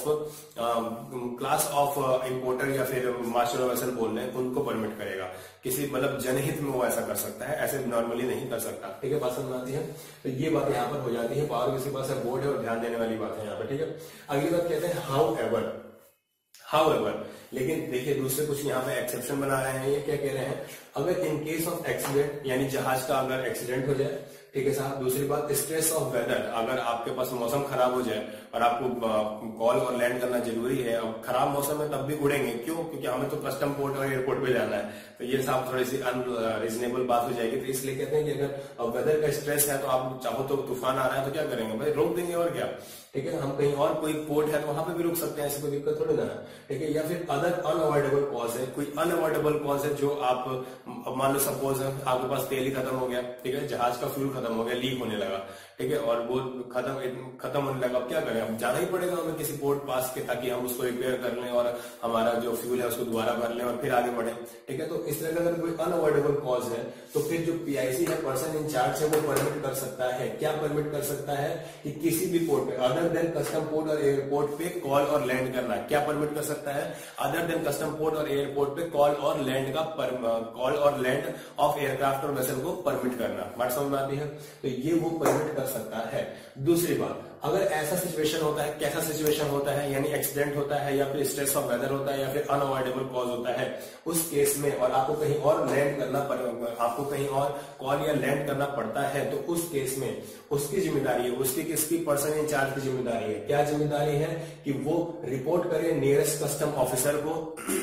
class of importer या फिर मास्टर ऑफ वेसल बोल रहे हैं उनको परमिट करेगा। किसी मतलब जनहित में वो ऐसा कर सकता है, ऐसे नॉर्मली नहीं कर सकता। ठीक है, बात समझ आती है? तो ये बात यहाँ पर हो जाती है, पावर किसी पास है? बोर्ड है। और ध्यान देने वाली बात है यहाँ पे। ठीक है, अगली बात कहते हैं हाउ एवर हाउ एवर लेकिन देखिए दूसरे कुछ यहाँ पे एक्सेप्शन बना रहे हैं। ये क्या कह रहे हैं? अगर इन केस ऑफ एक्सीडेंट, यानी जहाज का अगर एक्सीडेंट हो जाए, ठीक है साहब। दूसरी बात, स्ट्रेस ऑफ वेदर, अगर आपके पास मौसम खराब हो जाए और आपको कॉल और लैंड करना जरूरी है, और खराब मौसम में तब भी उड़ेंगे, क्यों? क्योंकि हमें तो कस्टम पोर्ट और एयरपोर्ट पे जाना है। तो ये साहब थोड़ी सी अनरीजनेबल बात हो जाएगी। तो इसलिए कहते हैं कि अगर वेदर का स्ट्रेस है तो आप चाहो तो तूफान आ रहा है तो क्या करेंगे भाई? रोक देंगे और क्या। ठीक है, हम कहीं और कोई पोर्ट है तो वहां पे भी रुक सकते हैं, ऐसी कोई दिक्कत थोड़ी ना है। ठीक है, या फिर अदर अनअवॉइडेबल कॉज है, कोई अनअवॉइडेबल कॉज है जो आप मान लो सपोज आपके पास तेल ही खत्म हो गया, ठीक है, जहाज का फ्यूल खत्म हो गया, लीक होने लगा, ठीक है, और वो खत्म खत्म होने लगा, अब क्या करें? अब जाना ही पड़ेगा हमें किसी पोर्ट पास के, ताकि हम उसको रिपेयर कर लें और हमारा जो फ्यूल है उसको दोबारा भर लें और फिर आगे बढ़े। ठीक है, तो इस तरह का अगर कोई अनअवॉइडेबल कॉज है तो फिर जो पीआईसी है, पर्सन इन चार्ज है, वो परमिट कर सकता है। क्या परमिट कर सकता है? कि किसी भी पोर्ट पे अदर देन कस्टम पोर्ट और एयरपोर्ट पे कॉल और लैंड करना। क्या परमिट कर सकता है? अदर देन कस्टम पोर्ट और एयरपोर्ट पे कॉल और लैंड का कॉल और लैंड ऑफ एयरक्राफ्ट और वेसल को परमिट करना। बात समझ में आती है? तो ये वो परमिट कर सकता है। दूसरी बात, अगर ऐसा सिचुएशन होता है, कैसा सिचुएशन होता है, यानी एक्सीडेंट होता है या फिर स्ट्रेस ऑफ वेदर होता है या फिर अनअवॉइडेबल कॉज होता है, उस केस में और आपको कहीं और लैंड करना पड़ेगा, आपको कहीं और कॉल या लैंड करना पड़ता है, तो उस केस में उसकी जिम्मेदारी है, उसकी किसकी? पर्सन इन चार्ज की जिम्मेदारी है। क्या जिम्मेदारी है? कि वो रिपोर्ट करे नियरेस्ट कस्टम ऑफिसर को।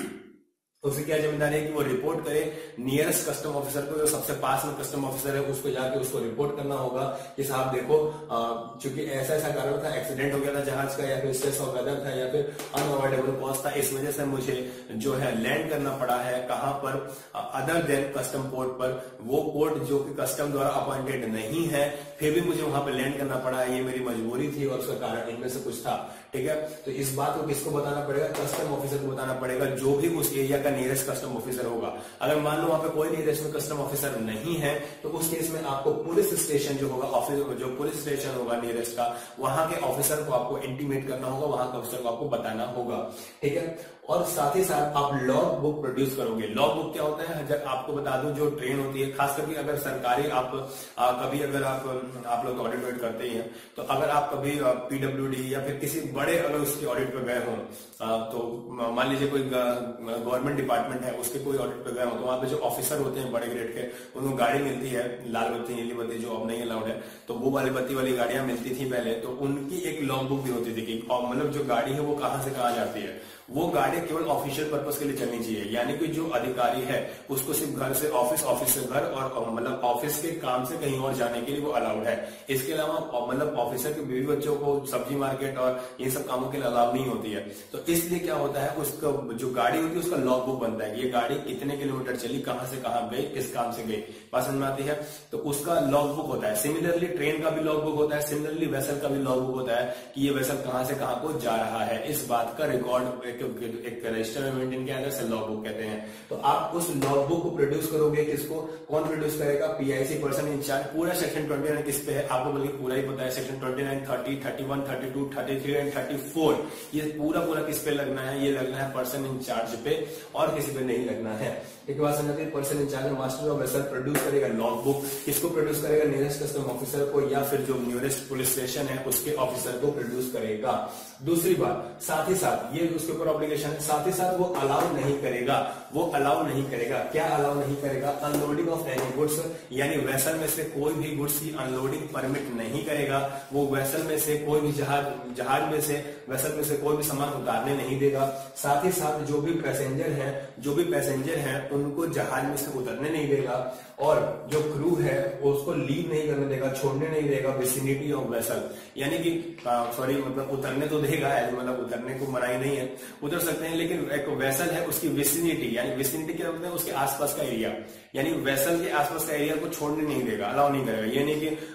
उसकी क्या जिम्मेदारी है? कि वो रिपोर्ट करे नियरेस्ट कस्टम ऑफिसर को, जो सबसे पास में कस्टम ऑफिसर है उसको जाके उसको रिपोर्ट करना होगा कि साहब देखो, क्योंकि ऐसा ऐसा कारण था, एक्सीडेंट हो गया था जहाज का, या फिर स्ट्रेस ऑफ वेदर था, या फिर अनअवॉइडेबल कॉज था, इस वजह से मुझे जो है लैंड करना पड़ा है। कहां पर? अदर देन कस्टम पोर्ट पर, वो पोर्ट जो कि कस्टम द्वारा अपॉइंटेड नहीं है, फिर भी मुझे वहां पर लैंड करना पड़ा है, ये मेरी मजबूरी थी और उसका कारण इनमें से कुछ था। ठीक है, तो इस बात को किसको बताना पड़ेगा? कस्टम ऑफिसर को बताना पड़ेगा, जो भी उस एरिया का नियरेस्ट कस्टम ऑफिसर होगा। अगर मान लो वहां पे कोई नियरेस्ट कस्टम ऑफिसर नहीं है तो उस केस में आपको पुलिस स्टेशन जो होगा, ऑफिस जो पुलिस स्टेशन होगा नियरेस्ट का, वहां के ऑफिसर को आपको इंटीमेट करना होगा, वहां के ऑफिसर को आपको बताना होगा। ठीक है, और साथ ही साथ आप लॉग बुक प्रोड्यूस करोगे। लॉग बुक क्या होता है? जब आपको बता दूं, जो ट्रेन होती है, खास करके अगर सरकारी आप आ, कभी अगर आप आप लोग ऑडिट वेट करते ही हैं, तो अगर आप कभी पीडब्ल्यूडी या फिर किसी बड़े अगर उसके ऑडिट पे गए हो, तो मान लीजिए कोई गवर्नमेंट डिपार्टमेंट है, उसके कोई ऑडिट पे गए हो, तो वहां पे जो ऑफिसर होते हैं बड़े ग्रेड के, उनको गाड़ी मिलती है, लाल बत्ती नीली बत्ती जो अब नहीं अलाउड है, तो वो वाली बत्ती वाली गाड़ियां मिलती थी पहले, तो उनकी एक लॉग बुक भी होती थी कि मतलब जो गाड़ी है वो कहां से कहां जाती है। वो गाड़ी केवल ऑफिशियल पर्पस के लिए चलनी चाहिए, यानी कि जो अधिकारी है उसको सिर्फ घर से ऑफिस, ऑफिस से घर, और मतलब ऑफिस के काम से कहीं और जाने के लिए वो अलाउड है। इसके अलावा मतलब ऑफिसर के बीवी बच्चों को सब्जी मार्केट और ये सब कामों के लिए अलाउ नहीं होती है। तो इसलिए क्या होता है, उसका जो गाड़ी होती है उसका लॉग बुक बनता है, ये गाड़ी कितने किलोमीटर चली, कहां से कहां गई, किस काम से गई, बात समझ में आती है? तो उसका लॉग बुक होता है। सिमिलरली ट्रेन का भी लॉग बुक होता है, सिमिलरली वेसल का भी लॉग बुक होता है कि ये वेसल कहां से कहां को जा रहा है। इस बात का रिकॉर्ड एक रजिस्टर में मेंटेन किया जाता है, लॉग बुक कहते हैं। तो आप उस लॉग बुक को प्रोड्यूस करोगे, किसको? कौन प्रोड्यूस करेगा? PIC, person in charge. पूरा सेक्शन उनतीस किस पे है आपको बल्कि पूरा ही पता है, सेक्शन उनतीस, तीस, इकतीस, बत्तीस, तैंतीस एंड चौंतीस, ये पूरा पूरा किस पे लगना है? ये लगना है पर्सन इन चार्ज पे, और किसी पे नहीं लगना है। एक बात समझते हैं, person in charge master of vessel produce करेगा लॉग बुक। किसको प्रोड्यूस करेगा? नियरेस्ट कस्टम ऑफिसर को, या फिर जो नियरेस्ट पुलिस स्टेशन है उसके ऑफिसर को प्रोड्यूस करेगा। दूसरी बात, साथ ही साथ ये उसके ऊपर ऑब्लिगेशन है, साथ ही साथ वो अलाउ नहीं करेगा, वो अलाउ नहीं करेगा। क्या अलाउ नहीं करेगा? अनलोडिंग ऑफ एनी गुड्स, यानी वेसल में से कोई भी गुड्स की अनलोडिंग परमिट नहीं करेगा। वो वेसल में से कोई भी जहाज जहाज में से वेसल में से कोई भी सामान उतारने नहीं देगा। साथ ही साथ जो भी पैसेंजर हैं जो भी पैसेंजर हैं उनको जहाज में से उतरने नहीं देगा, और जो क्रू है उसको लीव नहीं करने देगा, छोड़ने नहीं देगा विसिनिटी ऑफ वेसल, यानी कि सॉरी मतलब उतरने तो देगा, मतलब उतरने को मनाही नहीं है, उतर सकते हैं, लेकिन एक वेसल है उसकी विसिनिटी, यानी विसिनिटी क्या होता है? उसके आसपास का एरिया। यानी वेसल के आसपास का एरिया को छोड़ने नहीं देगा, अलाउ नहीं करेगा। ये नहीं कि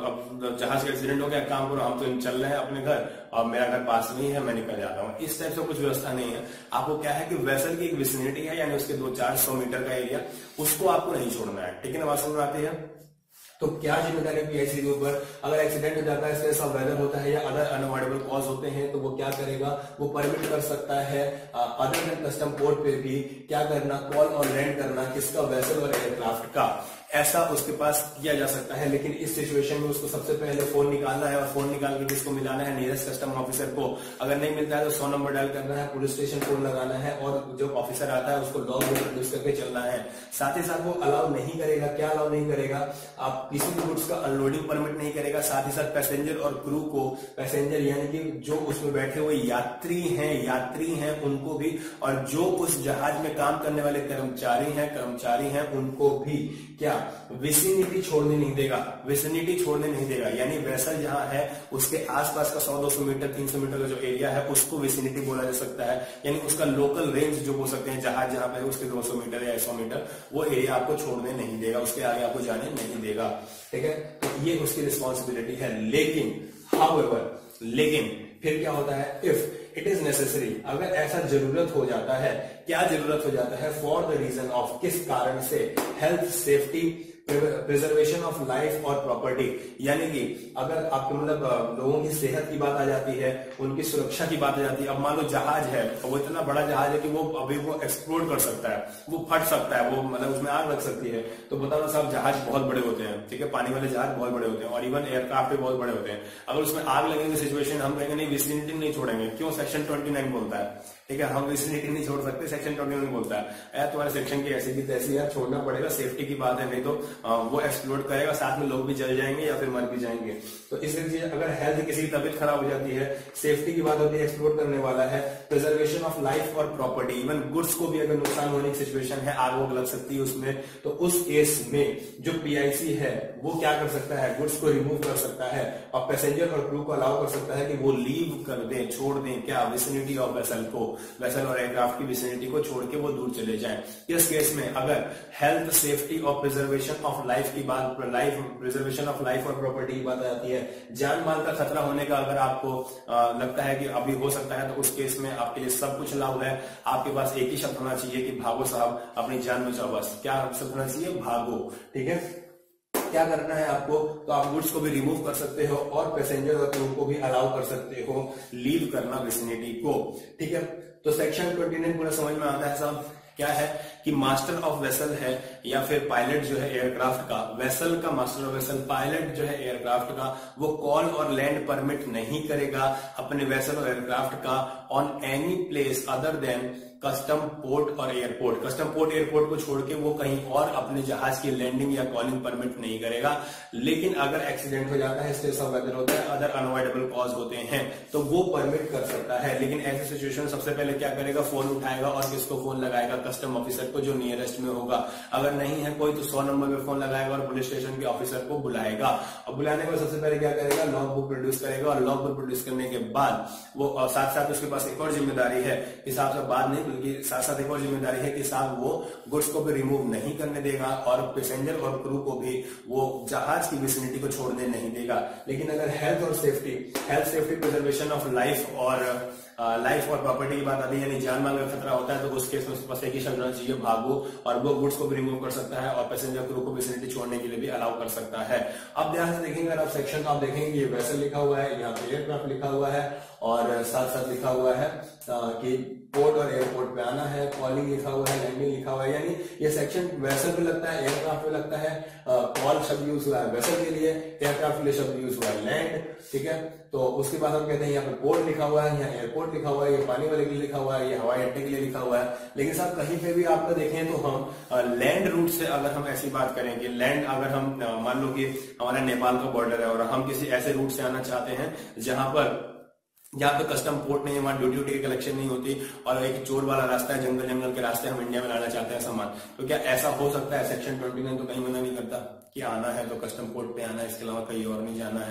अब जहाज का एक्सीडेंट हो गया, काम करो, हम तो चल रहे हैं अपने घर और मेरा घर पास में ही है, मैं निकल जाता हूँ, इस टाइप से कुछ व्यवस्था नहीं है। आपको क्या है कि वेसल की एक विसिनिटी है, यानी उसके दो चार सौ मीटर का एरिया, उसको आपको नहीं छोड़ना है। ठीक है ना, बात समझ में आती है? तो क्या जिम्मेदारी पीआईसी के ऊपर, अगर एक्सीडेंट हो जाता है, स्ट्रेस ऑफ वेदर होता है या अदर अनअवॉइडेबल कॉज होते हैं, तो वो क्या करेगा, वो परमिट कर सकता है अदर देन कस्टम पोर्ट पे भी क्या करना, कॉल और लैंड करना किसका, वेसल और एयरक्राफ्ट का, ऐसा उसके पास किया जा सकता है। लेकिन इस सिचुएशन में उसको सबसे पहले फोन निकालना है और फोन निकाल के किसको मिलाना है, नियरेस्ट कस्टम ऑफिसर को। अगर नहीं मिलता है तो सौ नंबर डायल करना है, पुलिस स्टेशन फोन लगाना है और जो ऑफिसर आता है उसको लॉग बुक प्रोड्यूस करके चलना है। साथ ही साथ वो अलाउ नहीं करेगा, क्या अलाउ नहीं करेगा, आप किसी भी गुड्स का अनलोडिंग परमिट नहीं करेगा। साथ ही साथ पैसेंजर और क्रू को, पैसेंजर यानी कि जो उसमें बैठे हुए यात्री हैं, यात्री हैं उनको भी, और जो उस जहाज में काम करने वाले कर्मचारी हैं, कर्मचारी हैं उनको भी क्या, विसिनिटी छोड़ने नहीं देगा, विसिनिटी छोड़ने नहीं देगा। यानी वेसल जहां है उसके आसपास का सौ दो सौ मीटर तीन सौ मीटर का जो एरिया है उसको विसिनिटी बोला जा सकता है। यानी उसका लोकल रेंज जो बोल सकते हैं, जहाज जहां पे उसके दो सौ मीटर या सौ मीटर, वो एरिया आपको छोड़ने नहीं देगा, उसके आगे आपको जाने नहीं देगा। ठीक है, तो ये उसकी रिस्पॉन्सिबिलिटी है। लेकिन हाउएवर, लेकिन फिर क्या होता है, इफ इट इज नेसेसरी, अगर ऐसा जरूरत हो जाता है, क्या जरूरत हो जाता है, फॉर द रीजन ऑफ, किस कारण से, health, safety, preservation of life और प्रॉपर्टी, यानी कि अगर आपके मतलब लोगों की सेहत की बात आ जाती है, उनकी सुरक्षा की बात आ जाती है। अब मान लो जहाज है, वो इतना बड़ा जहाज है कि वो अभी वो एक्सप्लोड कर सकता है, वो फट सकता है, वो मतलब उसमें आग लग सकती है। तो बताओ साहब, जहाज बहुत बड़े होते हैं, ठीक है, पानी वाले जहाज बहुत बड़े होते हैं और इवन एयरक्राफ्ट भी बहुत बड़े होते हैं। अगर उसमें आग लगने की सिचुएशन, हम कहेंगे नहीं विसिनिटी नहीं छोड़ेंगे, क्यों, सेक्शन ट्वेंटी नाइन बोलता है। ठीक है, हम विसिनिटी नहीं छोड़ सकते, सेक्शन ट्वेंटी नाइन बोलता है यार तुम्हारे सेक्शन की ऐसी की तैसी यार, छोड़ना पड़ेगा, सेफ्टी की बात है, नहीं तो वो एक्सप्लोड करेगा, साथ में लोग भी जल जाएंगे या फिर मर भी जाएंगे। तो इसलिए अगर हेल्थ किसी की तबीयत खराब हो जाती है, सेफ्टी की बात होती है, एक्सप्लोड करने वाला है, प्रिजर्वेशन ऑफ लाइफ और प्रॉपर्टी, इवन गुड्स को भी अगर नुकसान होने की सिचुएशन है, आग वोग लग सकती है उसमें, तो उस केस में जो पीआईसी है वो क्या कर सकता है, गुड्स को रिमूव कर सकता है और पैसेंजर और क्रू को अलाउ कर सकता है कि वो लीव कर दें, छोड़ दें, क्या, विसिनिटी ऑफ वेसल को, वेसल और एयरक्राफ्ट की विसिनिटी को छोड़ के वो दूर चले जाएं। इस केस में अगर हेल्थ, सेफ्टी और प्रिजर्वेशन ऑफ लाइफ की बात, लाइफ प्रिजर्वेशन ऑफ लाइफ और प्रॉपर्टी की बात आ जाती है, जान माल का खतरा होने का अगर आपको आ, लगता है कि अभी हो सकता है, तो उस केस में आपके लिए सब कुछ अलाउ है। आपके पास एक ही शब्द होना चाहिए कि भागो साहब, अपनी जान बचाओ, बस। क्या शब्द होना चाहिए, भागो। ठीक है, क्या करना है आपको, तो आप गुड्स को भी रिमूव कर सकते हो और पैसेंजर और क्रू को भी अलाउ कर सकते हो लीव करना विसिनिटी को। ठीक है, तो सेक्शन ट्वेंटी नाइन पूरा समझ में आता है साहब। क्या है कि मास्टर ऑफ वेसल है या फिर पायलट जो है एयरक्राफ्ट का, वेसल का मास्टर ऑफ वेसल, पायलट जो है एयरक्राफ्ट का, वो कॉल और लैंड परमिट नहीं करेगा अपने वेसल और एयरक्राफ्ट का on any place other than custom port और एयरपोर्ट। कस्टम पोर्ट एयरपोर्ट को छोड़ के वो कहीं और अपने जहाज की लैंडिंग या कॉलिंग परमिट नहीं करेगा। लेकिन अगर एक्सीडेंट हो जाता है, स्ट्रेस ऑफ वेदर होता है, अदर अनअवॉइडेबल कॉज होते हैं, तो वो परमिट कर सकता है। लेकिन ऐसे सिचुएशन सबसे पहले क्या करेगा, फोन उठाएगा और किसको फोन लगाएगा, कस्टम ऑफिसर को जो नियरेस्ट में होगा। अगर नहीं है कोई तो सौ नंबर पे फोन लगाएगा और पुलिस स्टेशन के ऑफिसर को बुलाएगा। और बुलाने के बाद सबसे पहले क्या करेगा, लॉग बुक प्रोड्यूस करेगा और लॉग बुक प्रोड्यूस करने के बाद वो साथ साथ उसके पास एक और जिम्मेदारी है, हिसाब से बाद नहीं बल्कि साथ साथ एक और जिम्मेदारी है कि साहब वो गुड्स को भी रिमूव नहीं करने देगा और पैसेंजर और क्रू को भी वो जहाज की विसिनिटी को छोड़ने नहीं देगा। लेकिन अगर हेल्थ और safety, health safety preservation of life और लाइफ और प्रॉपर्टी की बात आती है, यानी जान माल का खतरा होता है, तो उस केस में उसके पास एक ही शब्द होना चाहिए, भागो, और वो गुड्स को भी रिमूव कर सकता है और पैसेंजर क्रू को विसिनिटी छोड़ने के लिए भी अलाउ कर सकता है। अब ध्यान से देखेंगे, अगर आप सेक्शन आप देखेंगे, ये वेसल लिखा हुआ है, यहाँ पे एयरक्राफ्ट लिखा हुआ है और साथ साथ लिखा हुआ है कि पोर्ट और एयरपोर्ट पे आना है, कॉलिंग लिखा हुआ है, लैंडिंग लिखा हुआ है। यानी ये सेक्शन वेसल पे लगता है, एयरक्राफ्ट पे लगता है, कॉल शब्द यूज हुआ है वेसल के लिए, एयरक्राफ्ट के लिए शब्द यूज हुआ है लैंड। ठीक है, तो उसके बाद हम कहते हैं यहाँ पे पोर्ट लिखा हुआ है, यहाँ एयरपोर्ट लिखा हुआ है, ये पानी वाले के लिए लिखा हुआ है, ये हवाई अड्डे के लिए लिखा हुआ है। लेकिन साहब कहीं पे भी आपका देखें तो हम लैंड रूट से अगर हम ऐसी बात करें कि लैंड, अगर हम मान लो कि हमारा नेपाल का बॉर्डर है और हम किसी ऐसे रूट से आना चाहते हैं जहां पर जहाँ पे कस्टम पोर्ट नहीं है, वहां ड्यूटी ड्यूटी की कलेक्शन नहीं होती और एक चोर वाला रास्ता है, जंगल जंगल के रास्ते हम इंडिया में लाना चाहते हैं सामान, तो क्या ऐसा हो सकता है? सेक्शन ट्वेंटी नाइन तो कहीं मना नहीं करता कि आना है तो कस्टम पोर्ट पे आना है, इसके अलावा कहीं और नहीं जाना है।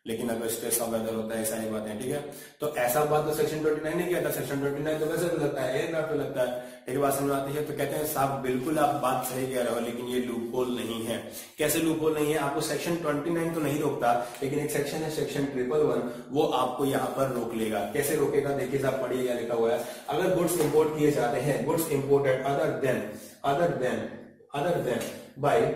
लेकिन अगर स्ट्रेस ऑफ वेदर होता है, सारी बातें, ठीक है। तो ऐसा बात तो सेक्शन ट्वेंटी नाइन ने किया था, सेक्शन ट्वेंटी नाइन तो वैसे भी लगता है, एयरक्राफ्ट पे लगता है, एक बात समझ आती है। तो कहते हैं साहब बिल्कुल आप बात सही कह रहे हो, लेकिन ये लूप होल नहीं है। कैसे लूप होल नहीं है? आपको सेक्शन ट्वेंटी नाइन तो नहीं रोकता, लेकिन एक सेक्शन है सेक्शन ट्रिपल वन, वो आपको यहाँ पर रोक लेगा। कैसे रोकेगा? देखिए साहब, पढ़िए क्या लिखा हुआ है। अगर गुड्स इंपोर्ट किए जाते हैं, goods imported other than other than other than by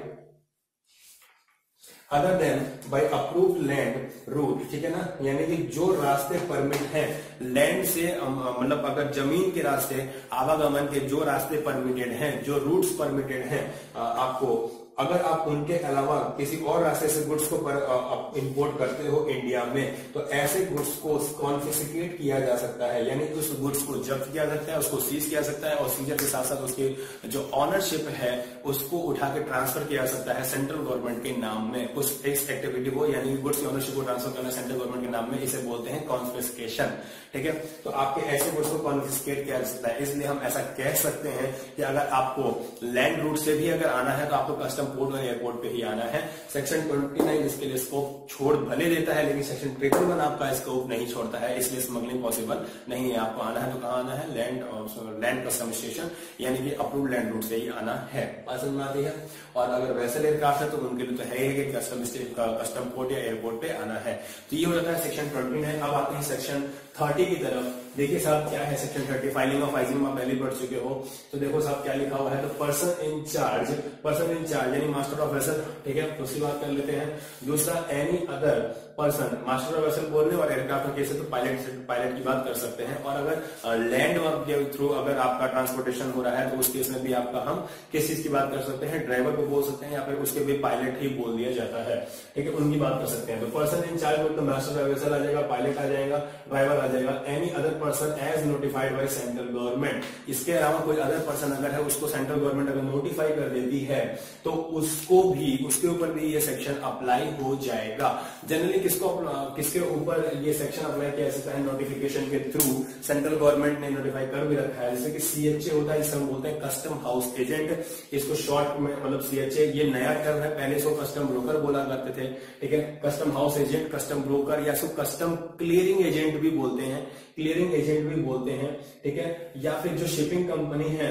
other than by approved land route, ठीक है ना, यानी कि जो रास्ते परमिट हैं लैंड से, मतलब अगर जमीन के रास्ते, आवागमन के जो रास्ते परमिटेड हैं, जो रूट्स परमिटेड हैं आपको, अगर आप उनके अलावा किसी और रास्ते से गुड्स को इंपोर्ट करते हो इंडिया में, तो ऐसे गुड्स को कॉन्फिस्केट किया जा सकता है, यानी उस गुड्स को जब्त किया सकता है, उसको सीज किया सकता है, और सीजर के साथ साथ उसकी जो ऑनरशिप है उसको उठा के ट्रांसफर किया जा सकता है सेंट्रल गवर्नमेंट के नाम में। उस इस एक्टिविटी को, यानी गुड्स की ऑनरशिप को ट्रांसफर करना सेंट्रल गवर्नमेंट के नाम में, इसे बोलते हैं कॉन्फिस्केशन, ठीक है। तो आपके ऐसे गुड्स को कॉन्फिस्केट किया जा सकता है। इसलिए हम ऐसा कह सकते हैं कि अगर आपको लैंड रूट से भी अगर आना है तो आपको कस्टम पोर्ट और एयरपोर्ट पे ही आना है। सेक्शन ट्वेंटी नाइन इसके लिए स्कोप छोड़ भले देता है, लेकिन सेक्शन ट्रिपल वन आपका स्कोप नहीं छोड़ता है, इसलिए स्मगलिंग पॉसिबल नहीं है। आपको आना है तो कहाँ आना है? लैंड और लैंड कस्टम स्टेशन, यानी कि अप्रूव्ड लैंड रूट से ही आना है। बात समझ में आती है। और अगर वैसे एयरक्राफ्ट है तो उनके लिए तो है ही कि कस्टम कस्टम पोर्ट या एयरपोर्ट पे आना है। तो ये हो जाता है सेक्शन ट्वेंटी नाइन। अब आते हैं सेक्शन थर्टी की तरफ। देखिए साहब क्या है section thirty, filing of IGM आप पहले पढ़ चुके हो। तो देखो साहब क्या लिखा हुआ है, तो person in charge, person in charge यानी मास्टर ऑफ वेसल, ठीक है, उसकी बात कर लेते हैं। दूसरा any other person, master of vessel बोल रहे हैं, और एयरक्राफ्ट केस है तो पायलट पायलट की बात कर सकते हैं। और अगर लैंड वर्क के थ्रू अगर आपका ट्रांसपोर्टेशन हो रहा है तो उस केस में भी आपका हम किस चीज की बात कर सकते हैं? ड्राइवर को बोल सकते हैं, या फिर उसके भी पायलट ही बोल दिया जाता है, ठीक है, उनकी बात कर सकते हैं। तो पर्सन इन चार्ज तो मास्टर ऑफ वेसल आ जाएगा, पायलट आ जाएगा, ड्राइवर आ जाएगा। Any other person as notified by central government, इसके अलावा कोई अदर पर्सन अगर है उसको सेंट्रल गवर्नमेंट अगर नोटिफाई कर देती है तो उसको भी, उसके ऊपर भी ये सेक्शन अप्लाई हो जाएगा। जनरली किसको किसके ऊपर ये सेक्शन अप्लाई किया जाता है? नोटिफिकेशन के थ्रू सेंट्रल गवर्नमेंट ने नोटिफाई कर भी रखा है। जैसे कि सीएचए होता है, जिसे हम बोलते हैं कस्टम हाउस एजेंट, इसको शॉर्ट में मतलब सीएचए, ये नया टर्म है, पहले इसको कस्टम ब्रोकर बोला करते थे, ठीक है। Custom house agent, custom broker, या इसको कस्टम क्लियरिंग एजेंट भी बोलते हैं, क्लियरिंग एजेंट भी बोलते हैं, ठीक है। या फिर जो शिपिंग कंपनी है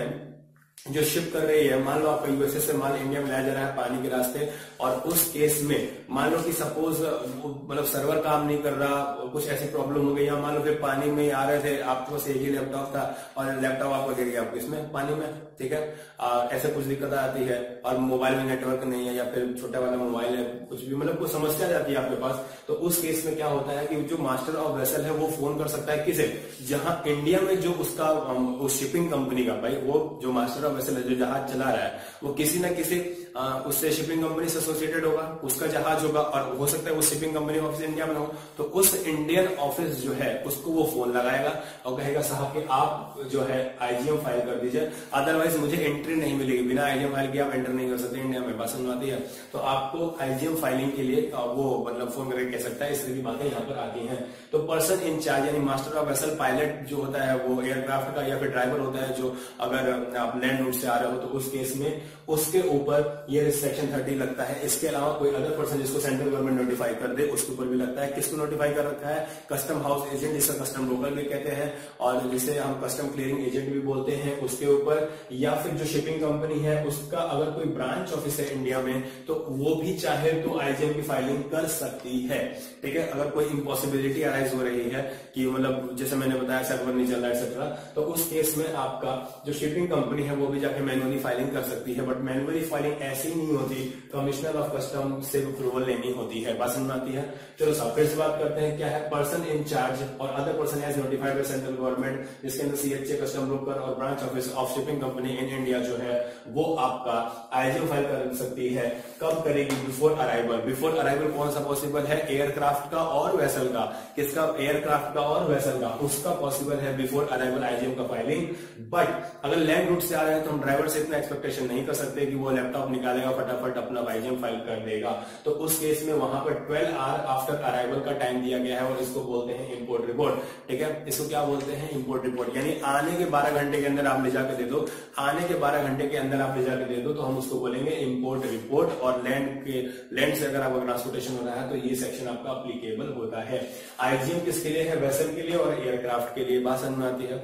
जो शिप कर रही है, मान लो आपका यूएसए से माल इंडिया में लाया जा रहा है पानी के रास्ते, और उस केस में मान लो कि सपोज मतलब सर्वर काम नहीं कर रहा, कुछ ऐसी प्रॉब्लम हो गई, या मान लो फिर पानी में आ रहे थे, आपके पास एक ही लैपटॉप था और लैपटॉप आपको गिर गया आपको इसमें पानी में, ठीक है, आ, ऐसे कुछ दिक्कत आती है, और मोबाइल में नेटवर्क नहीं है, या फिर छोटा वाला मोबाइल है, कुछ भी मतलब कुछ समस्या जाती है आपके पास, तो उस केस में क्या होता है कि जो मास्टर ऑफ वेसल है वो फोन कर सकता है किसे? जहां इंडिया में जो उसका उस शिपिंग कंपनी का, भाई वो जो मास्टर ऑफ वेसल है जो जहाज चला रहा है वो किसी ना किसी आ, उससे शिपिंग कंपनी से एसोसिएटेड होगा, उसका जहाज होगा, और हो सकता है वो शिपिंग कंपनी ऑफिस इंडिया में हो, तो उस इंडियन ऑफिस जो है उसको वो फोन लगाएगा और कहेगा साहब कि आप जो है आईजीएम फाइल कर दीजिए, अदरवाइज मुझे एंट्री नहीं मिलेगी, बिना आईजीएम फाइल के आप एंटर नहीं कर सकते इंडिया में। बात समझ आती है। तो आपको आईजीएम फाइलिंग के लिए वो मतलब फोन करके कह सकता है, इस तरह की बातें यहाँ पर आती हैं। तो पर्सन इन चार्ज यानी मास्टर ऑफ वेसल, पायलट जो होता है वो एयरक्राफ्ट का, या फिर ड्राइवर होता है जो अगर आप लैंड रूट से आ रहे हो तो उस केस में उसके ऊपर ये सेक्शन थर्टी लगता है। इसके अलावा कोई अदर पर्सन जिसको सेंट्रल गवर्नमेंट नोटिफाई कर दे उसके ऊपर भी लगता है। किसको नोटिफाई कर रखा है? कस्टम हाउस एजेंट, जिसका कस्टम ब्रोकर भी कहते हैं, और जिसे हम कस्टम क्लियरिंग एजेंट भी बोलते हैं, उसके ऊपर, या फिर जो शिपिंग कंपनी है उसका अगर कोई ब्रांच ऑफिस है इंडिया में तो वो भी चाहे तो आईजीएम की फाइलिंग कर सकती है, ठीक है। अगर कोई इम्पॉसिबिलिटी अराइज हो रही है कि मतलब जैसे मैंने बताया सर्वर नहीं चल रहा है एक्सेट्रा, तो उस केस में आपका जो शिपिंग कंपनी है वो भी जाके मैनुअली फाइलिंग कर सकती है। बट मैनुअली फाइलिंग ऐसी नहीं होती, कमिश्नर ऑफ कस्टम से अप्रूवल लेनी होती है। बात समझ में आती है। चलो साहब फिर से बात करते हैं, क्या है? पर्सन इन चार्ज और other person as notified by central government, जिसके अंदर सीएचए, कस्टम ब्रोकर और branch office of shipping company in India जो है वो आपका आईजीएम फाइल कर सकती है। कब करेगी? Before arrival. बिफोर अराइवल कौन सा पॉसिबल है? एयरक्राफ्ट का और वेसल का। किसका? एयरक्राफ्ट का और वेसल का, उसका पॉसिबल है बिफोर अराइवल आईजीएम का फाइलिंग। बट अगर लैंड रूट से आ रहे हैं तो हम ड्राइवर से इतना एक्सपेक्टेशन नहीं कर सकते कि वो लैपटॉप निकाल निकालेगा, फटाफट अपना आईजीएम फाइल कर देगा। तो उस केस में वहां पर ट्वेल्व आवर आफ्टर अराइवल का टाइम दिया गया है और इसको बोलते हैं इंपोर्ट रिपोर्ट। ठीक है, इसको क्या बोलते हैं? Import report. यानी आने के बारह घंटे के अंदर आप ले जाकर दे दो, आने के बारह घंटे के अंदर आप ले जाकर दे दो तो हम उसको बोलेंगे इंपोर्ट रिपोर्ट। और लैंड के लैंड से अगर आपका ट्रांसपोर्टेशन हो रहा है तो ये सेक्शन आपका अप्लीकेबल होता है। आईजीएम किसके लिए है? वेसल के लिए और एयरक्राफ्ट के लिए। बात समझ में आती है?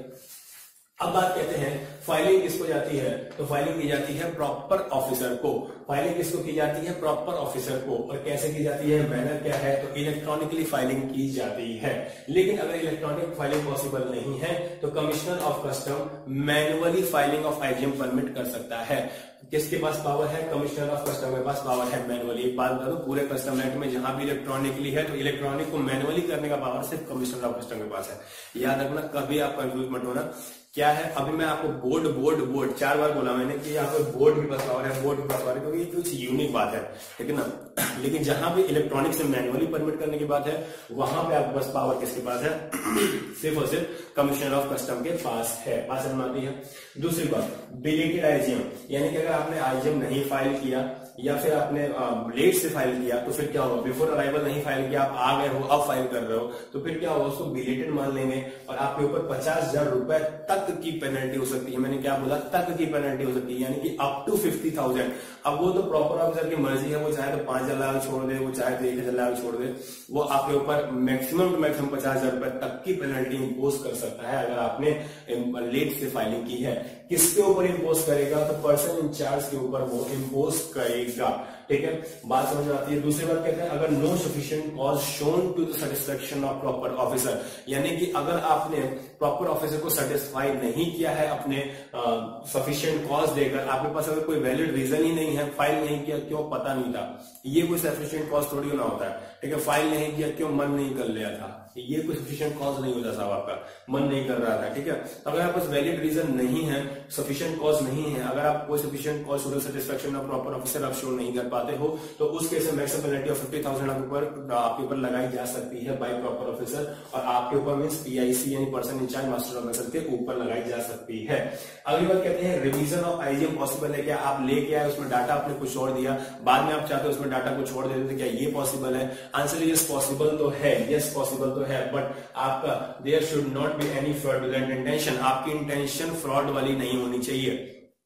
अब बात कहते हैं फाइलिंग किसको जाती है? तो फाइलिंग की जाती है प्रॉपर ऑफिसर को। फाइलिंग किसको की जाती है? प्रॉपर ऑफिसर को। और कैसे की जाती है? मैनर क्या है? तो इलेक्ट्रॉनिकली फाइलिंग की जाती है। लेकिन अगर इलेक्ट्रॉनिक फाइलिंग पॉसिबल नहीं है तो commissioner of custom manually filing of IGM permit कर सकता है। किसके पास पावर है? कमिश्नर ऑफ कस्टम के पास पावर है मैनुअली। एक बात बता दो, पूरे कस्टम एक्ट में जहां भी इलेक्ट्रॉनिकली है तो इलेक्ट्रॉनिक को मैनुअली करने का पावर सिर्फ कमिश्नर ऑफ कस्टम के पास है। याद रखना, कभी आप कंफ्यूज मत होना। क्या है? अभी मैं आपको बोर्ड बोर्ड बोर्ड चार बार बोला मैंने कि यहाँ पे बोर्ड भी पास पावर है, बोर्ड भी पास पावर है, क्योंकि ये कुछ यूनिक बात है, ठीक है ना। लेकिन जहां भी इलेक्ट्रॉनिक से मैनुअली परमिट करने की बात है वहां पे आपके पास पावर किसके पास है? सिर्फ और सिर्फ कमिश्नर ऑफ कस्टम के पास है। बात समझ में आती है? दूसरी बात, बिलेटेड आईजीएम, यानी कि अगर आपने आईजीएम नहीं फाइल किया या फिर आपने लेट से फाइल किया तो फिर क्या होगा? बिफोर अराइवल नहीं फाइल किया, आप आ गए हो अब फाइल कर रहे हो तो फिर क्या होगा? उसको बिलेटेड मान लेंगे और आपके ऊपर पचास हजार रुपए तक की पेनल्टी हो सकती है। मैंने क्या बोला? तक की पेनल्टी हो सकती है, यानी कि अप टू फिफ्टी थाउजेंड। अब वो तो प्रॉपर ऑफिसर की मर्जी है, वो चाहे तो पांच हजार छोड़ दे, वो चाहे तो एक हजार लाख छोड़ दे, वो आपके ऊपर मैक्सिमम टू मैक्सिमम पचास हजार रुपए तक की पेनल्टी इंपोज कर सकता है अगर आपने लेट से फाइलिंग की है। किसके ऊपर इंपोज करेगा? तो पर्सन इंचार्ज के ऊपर वो इंपोज करेगा। ठीक है, बात समझ में आती है? दूसरी बात कहते हैं अगर no sufficient cause shown to the satisfaction of proper officer, यानी कि अगर आपने प्रॉपर ऑफिसर को सेटिस्फाई नहीं किया है अपने सफिशिएंट कॉज देकर, आपके पास अगर कोई वैलिड रीजन ही नहीं है, फाइल नहीं किया क्यों? पता नहीं था, ये कोई सफिशिएंट कॉज थोड़ी ना होता है। ठीक है, फाइल नहीं किया क्यों? मन नहीं कर लिया था, ये कोई सफिशिएंट कॉज नहीं होता साहब, आपका मन नहीं कर रहा था। ठीक है, अगर आपके पास वैलिड रीजन नहीं है, सफिशिएंट कॉज नहीं है, अगर आप कोई sufficient cause to the satisfaction of proper officer आप शो नहीं कर पाते हो तो उस केस में maximum penalty of fifty thousand आपके ऊपर आपके ऊपर लगाई जा सकती है बाय प्रॉपर ऑफिसर, और आपके ऊपर मींस पीआईसी यानी person in charge master of vessel के ऊपर लगाई जा सकती है। अगली बात कहते हैं रिवीजन ऑफ आईजीएम पॉसिबल है क्या? आप लेके आए उसमें डाटा आपने कुछ छोड़ दिया, बाद में आप चाहते हो उसमें डाटा कुछ छोड़ देते, तो क्या ये पॉसिबल है? आंसर यस पॉसिबल तो है, यस पॉसिबल तो है, बट आपका there should not be any fraudulent intention, आपकी इंटेंशन फ्रॉड वाली नहीं होनी चाहिए।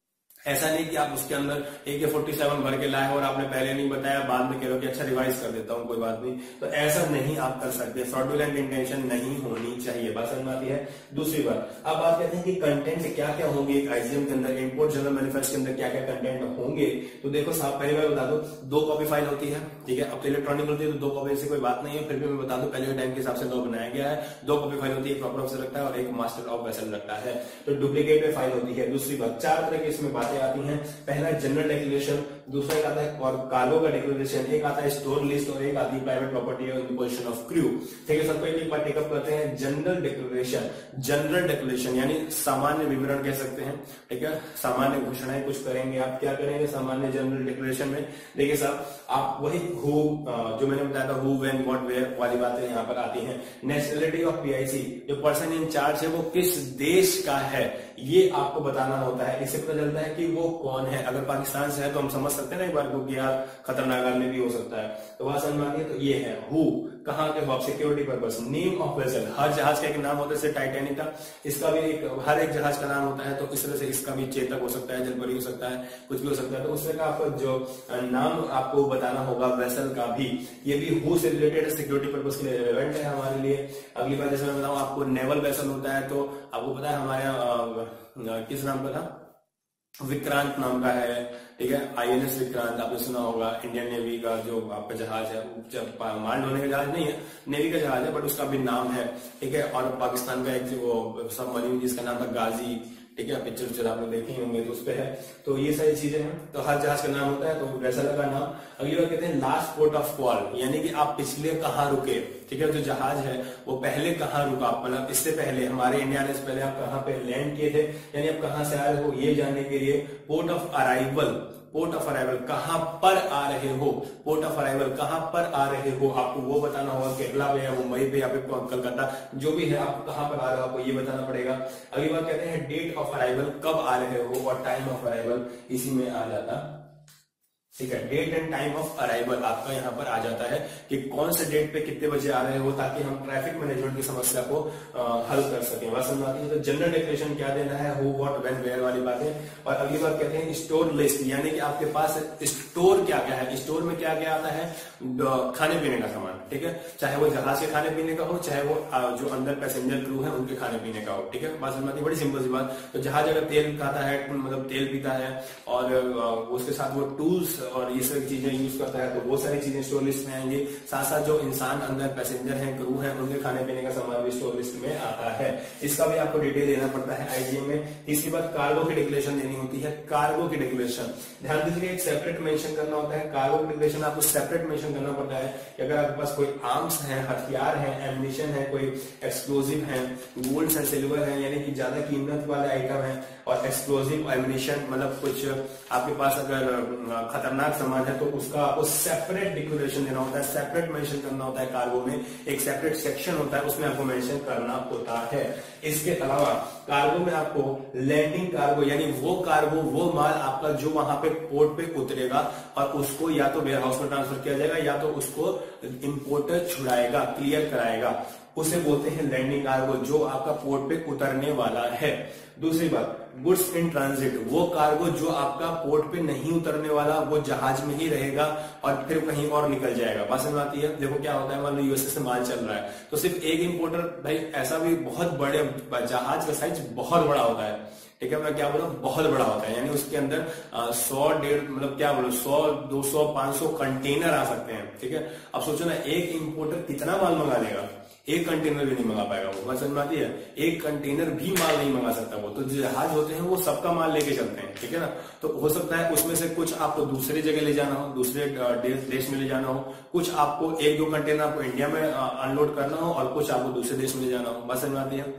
ऐसा नहीं कि आप उसके अंदर ए के फोर्टी सेवन भर के लाए और आपने पहले नहीं बताया, बाद में कह रहे हो कि अच्छा रिवाइज कर देता हूं कोई बात नहीं, तो ऐसा नहीं आप कर सकते। फ्रॉडुलेंट इंटेंशन नहीं होनी चाहिए। बात समझ में आती है? दूसरी बात, अब बात कहते हैं कि कंटेंट क्या क्या होंगे एक आईजीएम के अंदर, इंपोर्ट जनरल मैन्युफैक्चर के अंदर क्या क्या कंटेंट होंगे। तो देखो साहब, पहली बार बता दो, दो कॉपी फाइल होती है। ठीक है, अब तो इलेक्ट्रॉनिक होती है तो दो कॉपी से कोई बात नहीं है, फिर भी मैं बता दूं पहले टाइम के हिसाब से दो बनाया गया है। दो कॉपी फाइल होती है, प्रॉपर ऑफिसर रखता है और एक मास्टर ऑफ वेसल रखता है, तो डुप्लीकेट में फाइल होती है। दूसरी बात, चार तरह की इसमें बातें आती हैं। पहला जनरल डिक्लेरेशन, दूसरा एक आता है और कार्गो का डिक्लेरेशन, एक आता है स्टोर लिस्ट और एक आती है प्राइवेट प्रॉपर्टी और पोजीशन ऑफ क्रू। ठीक है, सबको एक बार टेकअप करते हैं। जनरल डिक्लेरेशन, जनरल डिक्लेरेशन यानी सामान्य विवरण कह सकते हैं। ठीक है, सामान्य घोषणाएं कुछ करेंगे आप। क्या करेंगे सामान्य जनरल डिक्लेरेशन में? देखिए साहब, आप वही हु जो मैंने बताया था, हु व्हेन व्हाट वेयर वाली बातें यहाँ पर आती हैं। नेशनलिटी ऑफ पीआईसी, जो पर्सन इन चार्ज है वो किस देश का है ये आपको बताना होता है। इससे पता चलता है कि वो कौन है। अगर पाकिस्तान से है तो हम समझ सकते हैं ना एक बार को कि यार खतरनाक आदमी भी हो सकता है, तो वहां समझ में आती है। तो ये है हु, कहाँ के हो, security purpose. Name of vessel, हर जहाज का एक नाम होता है, जैसे टाइटैनिक था, इसका भी एक, हर एक जहाज का नाम होता है, तो इस तरह से इसका भी चेतक हो सकता है, जलपरी हो सकता है, कुछ भी हो सकता है। तो उस तरह का आपको जो नाम आपको बताना होगा वेसल का भी, ये भी हु से रिलेटेड है, सिक्योरिटी पर्पस के लिए रिलेवेंट है हमारे लिए। अगली बार जैसे मैं बताऊं आपको, नेवल वेसल होता है तो आपको पता है हमारे यहाँ किस नाम का था, विक्रांत नाम का है। ठीक है, आईएनएस विक्रांत आपने सुना होगा, इंडियन नेवी का जो आपका जहाज है, माल ढोने का जहाज नहीं है, नेवी का जहाज है, बट उसका भी नाम है। ठीक है, और पाकिस्तान का एक जो सबमरीन जिसका नाम था गाजी, ठीक है, पिक्चर पिक्चर आपने देखे होंगे तो उस पे है। तो ये सारी चीजें हैं, तो हर जहाज का नाम होता है, तो वेसल का नाम। अगली बार कहते हैं लास्ट पोर्ट ऑफ कॉल, यानी कि आप पिछले कहाँ रुके। ठीक है, जो जहाज है वो पहले कहाँ रुका, मतलब इससे पहले हमारे इंडिया ने पहले आप कहाँ पे लैंड किए थे, यानी आप कहाँ से आए हो ये जानने के लिए port of arrival, port of arrival कहां पर आ रहे हो, पोर्ट ऑफ अराइवल कहां पर आ रहे हो आपको वो बताना होगा। केरला पे या मुंबई पे या फिर कलकत्ता, जो भी है आप कहां पर आ रहे हो आपको ये बताना पड़ेगा। अगली बात कहते हैं डेट ऑफ अराइवल, कब आ रहे हो, और टाइम ऑफ अराइवल इसी में आ जाता ठीक है। Date and time of arrival आपका यहाँ पर आ जाता है कि कौन से डेट पे कितने बजे आ रहे हो, ताकि हम ट्रैफिक मैनेजमेंट की समस्या को आ, हल कर सकें। बात समझ आती है। तो जनरल डिक्लेरेशन क्या देना है, हु व्हाट व्हेन वेयर वाली बातें। और अगली बात कहते हैं स्टोर लिस्ट, यानी कि आपके पास स्टोर क्या क्या है, स्टोर में क्या क्या आता है, खाने पीने का सामान। ठीक है, चाहे वो जहाज के खाने पीने का हो, चाहे वो जो अंदर पैसेंजर क्रू है उनके खाने पीने का हो। ठीक है, बात समझ आती है। बड़ी सिंपल सी बात। तो जहाज अगर तेल खाता है, मतलब तेल पीता है और उसके साथ वो टूल्स और ये सारी चीजें यूज करता है, तो वो सारी चीजें स्टोर लिस्ट में आएंगी। साथ साथ जो इंसान अंदर पैसेंजर हैं, क्रू हैं, उनके खाने पीने का सामान भी स्टोर लिस्ट में आता है। इसका भी आपको डिटेल देना पड़ता है आईजीएम में। इसके बाद कार्गो की डिक्लेरेशन देनी होती है। कार्गो की डिक्लेरेशन ध्यान दीजिए, एक सेपरेट मेंशन करना होता है। कार्गो की डिक्लेरेशन आपको सेपरेट मेंशन करना पड़ता है कि अगर आपके पास कोई आर्म्स हैं, हथियार हैं, एम्युनिशन है, कोई एक्सप्लोजिव है, गोल्ड एंड सिल्वर है, यानी कि ज्यादा कीमत वाले आइटम है, और एक्सप्लोजिव एम्युनिशन मतलब कुछ आपके पास अगर खतरनाक सामान है, तो उसका आपको सेपरेट डिक्लेरेशन देना होता है, सेपरेट मेंशन करना होता है। कार्गो में एक सेपरेट सेक्शन होता है, उसमें आपको मेंशन करना होता है। इसके अलावा कार्गो में आपको लैंडिंग कार्गो, यानी वो कार्गो, वो माल आपका जो वहां पे पोर्ट पे उतरेगा और उसको या तो वेयर हाउस में ट्रांसफर किया जाएगा या तो उसको इंपोर्टर छुड़ाएगा, क्लियर कराएगा, उसे बोलते हैं लैंडिंग कार्गो, जो आपका पोर्ट पे उतरने वाला है। दूसरी बात, गुड्स इन ट्रांजिट, वो कार्गो जो आपका पोर्ट पे नहीं उतरने वाला, वो जहाज में ही रहेगा और फिर कहीं और निकल जाएगा। बात समझ आती है। देखो क्या होता है, मान लो यूएसए से माल चल रहा है, तो सिर्फ एक इंपोर्टर, भाई ऐसा भी बहुत बड़े जहाज का साइज बहुत बड़ा होता है। ठीक है, मैं क्या बोलूं, बहुत बड़ा होता है, यानी उसके अंदर सौ डेढ़ मतलब क्या बोलो सौ दो सौ पांच सौ कंटेनर आ सकते हैं। ठीक है, अब सोचो ना, एक इंपोर्टर कितना माल मंगा लेगा, एक कंटेनर भी नहीं मंगा पाएगा वो। बात समझ में आती है। एक कंटेनर भी माल नहीं मंगा सकता वो। तो जो जहाज होते हैं वो सबका माल लेके चलते हैं। ठीक है ना, तो हो सकता है उसमें से कुछ आपको दूसरे जगह ले जाना हो, दूसरे देश में ले जाना हो, कुछ आपको एक दो कंटेनर आपको इंडिया में अनलोड करना हो और कुछ आपको दूसरे देश में ले जाना हो। बात समझ में आती है।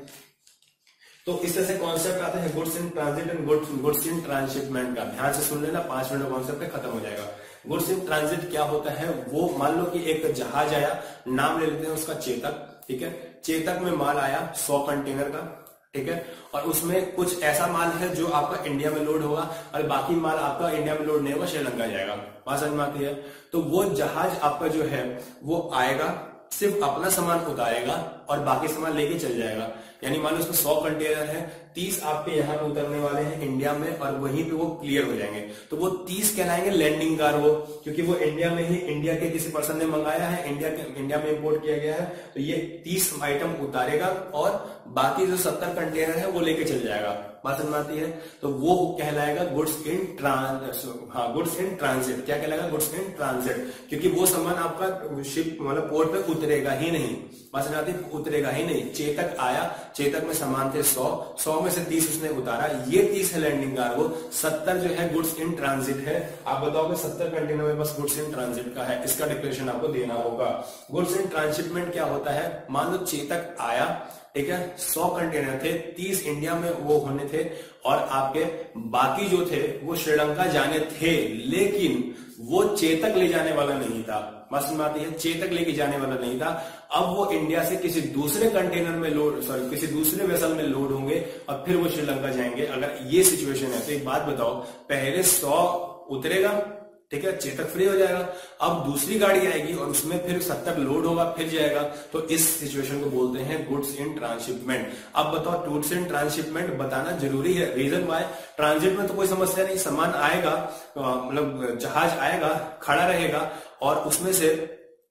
तो इस तरह से कॉन्सेप्ट आते हैं goods in transit and goods goods in transshipment का। ध्यान से सुन लेना, पांच मिनट कॉन्सेप्ट पे खत्म हो जाएगा। गुड्स इन ट्रांजिट क्या होता है, वो मान लो कि एक जहाज आया, नाम ले लेते हैं उसका चेतक। ठीक है, चेतक में माल आया सौ कंटेनर का। ठीक है, और उसमें कुछ ऐसा माल है जो आपका इंडिया में लोड होगा और बाकी माल आपका इंडिया में लोड नहीं होगा, श्रीलंका जाएगा। बात समझ में आती है। तो वो जहाज आपका जो है वो आएगा, सिर्फ अपना सामान उतारेगा और बाकी सामान लेके चल जाएगा। यानी मान लो उसमें सौ कंटेनर है, तीस आपके यहाँ पे उतरने वाले हैं इंडिया में और वहीं पे वो क्लियर हो जाएंगे। तो वो तीस कहलाएंगे लैंडिंग कार्गो, क्योंकि वो इंडिया में ही, इंडिया के किसी पर्सन ने मंगाया है, इंडिया के इंडिया में इंपोर्ट किया गया है। तो ये तीस आइटम उतारेगा और बाकी जो सत्तर कंटेनर है वो लेके चल जाएगा। बात समझ में आती है। तो वो कहलाएगा गुड्स इन ट्रांस हाँ गुड्स इन ट्रांजिट। क्या कहलाएगा, गुड्स इन ट्रांजिट, क्योंकि वो सामान आपका शिप मतलब पोर्ट पे उतरेगा ही नहीं। बात समझ आती है, उतरेगा ही नहीं। चेतक आया, चेतक में सामान थे सौ, सौ में से तीस उसने उतारा, ये तीस है लैंडिंग कार्गो, सत्तर जो है गुड्स इन ट्रांजिट है। आप बताओगे सत्तर कंटेनर में बस गुड्स इन ट्रांजिट का है, इसका डिक्लेरेशन आपको देना होगा। गुड्स इन ट्रांसशिपमेंट क्या होता है, मान लो चेतक आया, ठीक है, सौ कंटेनर थे, तीस इंडिया में वो होने थे और आपके बाकी जो थे वो श्रीलंका जाने थे, लेकिन वो चेतक ले जाने वाला नहीं था। बात समझ आती है, चेतक लेके जाने वाला नहीं था। अब वो इंडिया से किसी दूसरे कंटेनर में लोड सॉरी किसी दूसरे वेसल में लोड होंगे और फिर वो श्रीलंका जाएंगे। अगर ये सिचुएशन है तो एक बात बताओ, पहले सौ उतरेगा, ठीक है, चेतक फ्री हो जाएगा, अब दूसरी गाड़ी आएगी और उसमें फिर सत्तर लोड होगा, फिर जाएगा। तो इस सिचुएशन को बोलते हैं गुड्स इन ट्रांसशिपमेंट। अब बताओ, गुड्स इन ट्रांसशिपमेंट बताना जरूरी है। रीजन वाई, ट्रांजिट में तो कोई समस्या नहीं, सामान आएगा, मतलब जहाज आएगा, खड़ा रहेगा और उसमें से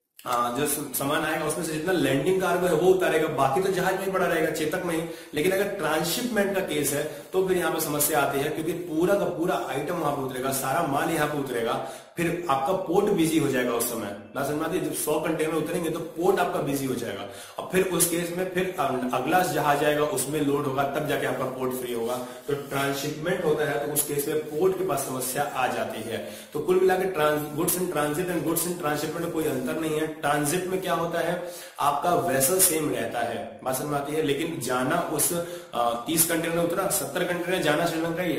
जो सामान आएगा उसमें से जितना लैंडिंग कार्गो है वो उतारेगा, बाकी तो जहाज में ही पड़ा रहेगा, चेतक में ही। लेकिन अगर ट्रांसशिपमेंट का केस है तो फिर यहाँ पे समस्या आती है, क्योंकि पूरा का पूरा आइटम वहां पे उतरेगा, सारा माल यहाँ पे उतरेगा, फिर आपका पोर्ट बिजी हो जाएगा उस समय। ना समझ में आती है, जब सौ कंटेनर उतरेंगे तो पोर्ट आपका बिजी हो जाएगा और फिर उस केस में फिर अगला जहाज आएगा, उसमें लोड होगा, तब जाके आपका पोर्ट फ्री होगा। तो ट्रांसशिपमेंट होता है तो उस केस में पोर्ट के पास समस्या आ जाती है। तो कुल मिलाकर goods in transit and goods in transshipment में कोई अंतर नहीं है। ट्रांजिट में क्या होता है, आपका वेसल सेम रहता है, बात समझ में आती है, लेकिन जाना उस तीस कंटेनर उतरा, सत्तर कंटेनर जाना श्रीलंका ही है,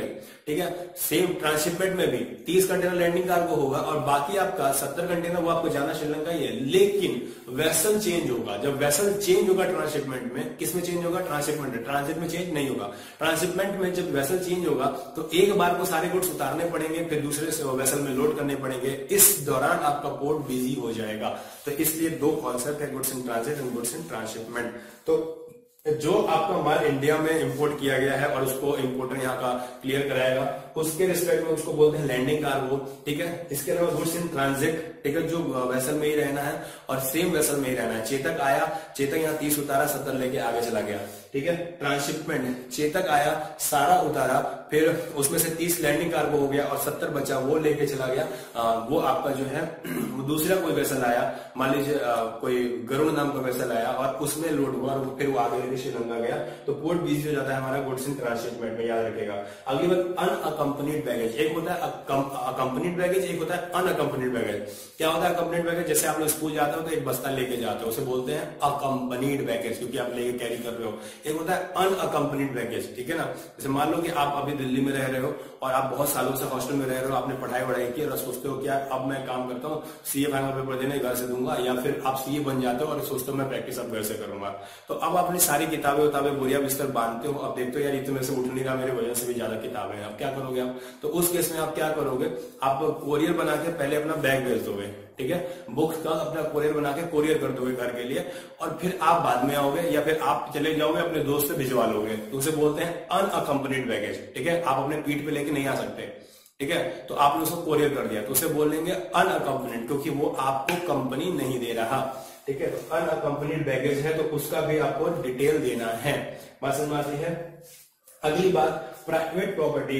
ठीक है। सेम ट्रांसशिपमेंट में भी तीस कंटेनर लैंडिंग कार्गो होगा और बाकी आपका सत्तर कंटेनर वो आपको जाना श्रीलंका ही है, लेकिन वेसल चेंज होगा। जब वेसल चेंज होगा ट्रांसशिपमेंट में, किस में चेंज होगा? ट्रांसशिपमेंट में। ट्रांजिट में चेंज नहीं होगा। ट्रांसशिपमेंट में जब वेसल चेंज होगा तो एक बार को सारे गुड्स उतारने पड़ेंगे, फिर दूसरे वेसल में लोड करने पड़ेंगे, इस दौरान आपका पोर्ट बिजी हो जाएगा। तो इसलिए दो कॉन्सेप्ट है, goods in transit and goods in transshipment. तो जो आपका माल इंडिया में इंपोर्ट किया गया है और उसको इंपोर्टर यहाँ का क्लियर कराएगा, उसके रिस्पेक्ट में उसको बोलते हैं लैंडिंग कार्गो, ठीक है। इसके अलावा गुड्स इन ट्रांजिट, ठीक है, जो वेसल में ही रहना है और सेम वेसल में ही रहना है। चेतक आया, चेतक यहाँ तीस उतारा, सत्तर लेके आगे चला गया, ठीक है। ट्रांसशिपमेंट, चेतक आया, सारा उतारा, फिर उसमें से तीस लैंडिंग कार्गो हो गया और सत्तर बचा, वो लेके चला गया। आ, वो आपका जो है दूसरा कोई वेसल आया, मान लीजिए कोई गरुड़ नाम का वेसल आया और उसमें लोड हुआ और फिर वो आगे लेके श्रीलंका गया, तो पोर्ट बिजी हो जाता है हमारा गुड्स इन ट्रांसशिपमेंट में, याद रखेगा। अगली बात अनअकम्पनीड बैगेज। एक होता है अकम्पनीड बैगेज, एक होता है अनअकम्पनीड बैगेज। क्या होता है अकम्पनीड बैगेज? जैसे आप लोग स्कूल जाते हो तो एक बस्ता लेके जाते हो, उसे बोलते हैं अकम्पनीड बैगेज, क्योंकि आप लेके कैरी कर रहे हो। एक होता है अनअकम्पनीड बैगेज, ठीक है ना। जैसे मान लो कि आप अभी दिल्ली में रह रहे हो और आप बहुत सालों से हॉस्टल में रह रहे हो, आपने पढ़ाई वढ़ाई की और सोचते हो कि अब मैं काम करता हूँ, सीए फाइनल पेपर देने घर से दूंगा, या फिर आप सीए बन जाते हो और सोचते हो मैं प्रैक्टिस अब घर से करूंगा। तो अब अपनी सारी किताबें उताबें बोरिया बिस्तर बांधते हो, अब देखते हो यार इतने से उठ नहीं रहा, मेरे वजह से भी ज्यादा किताबें हैं, अब क्या करोगे आप? तो उस केस में आप क्या करोगे? आप कोरियर बना के पहले अपना बैग भेज दोगे, ठीक है। बुक्स का अपना कोरियर बना के कोरियर कर दोगे घर के लिए, और फिर आप बाद में आओगे या फिर आप चले जाओगे अपने दोस्त से भिजवा लोगे, तो उसे बोलते हैं अनअकम्पनीड बैगेज, ठीक है। आप अपने पीठ पे लेके नहीं आ सकते, ठीक है। तो आपने उसको कोरियर कर दिया तो उसे बोलेंगे अनअकम्पनीड, क्योंकि वो आपको कंपनी नहीं दे रहा, ठीक है। तो अनअकम्पनीड बैगेज है तो उसका भी आपको डिटेल देना है। बात समझ में आती है? अगली बात, private property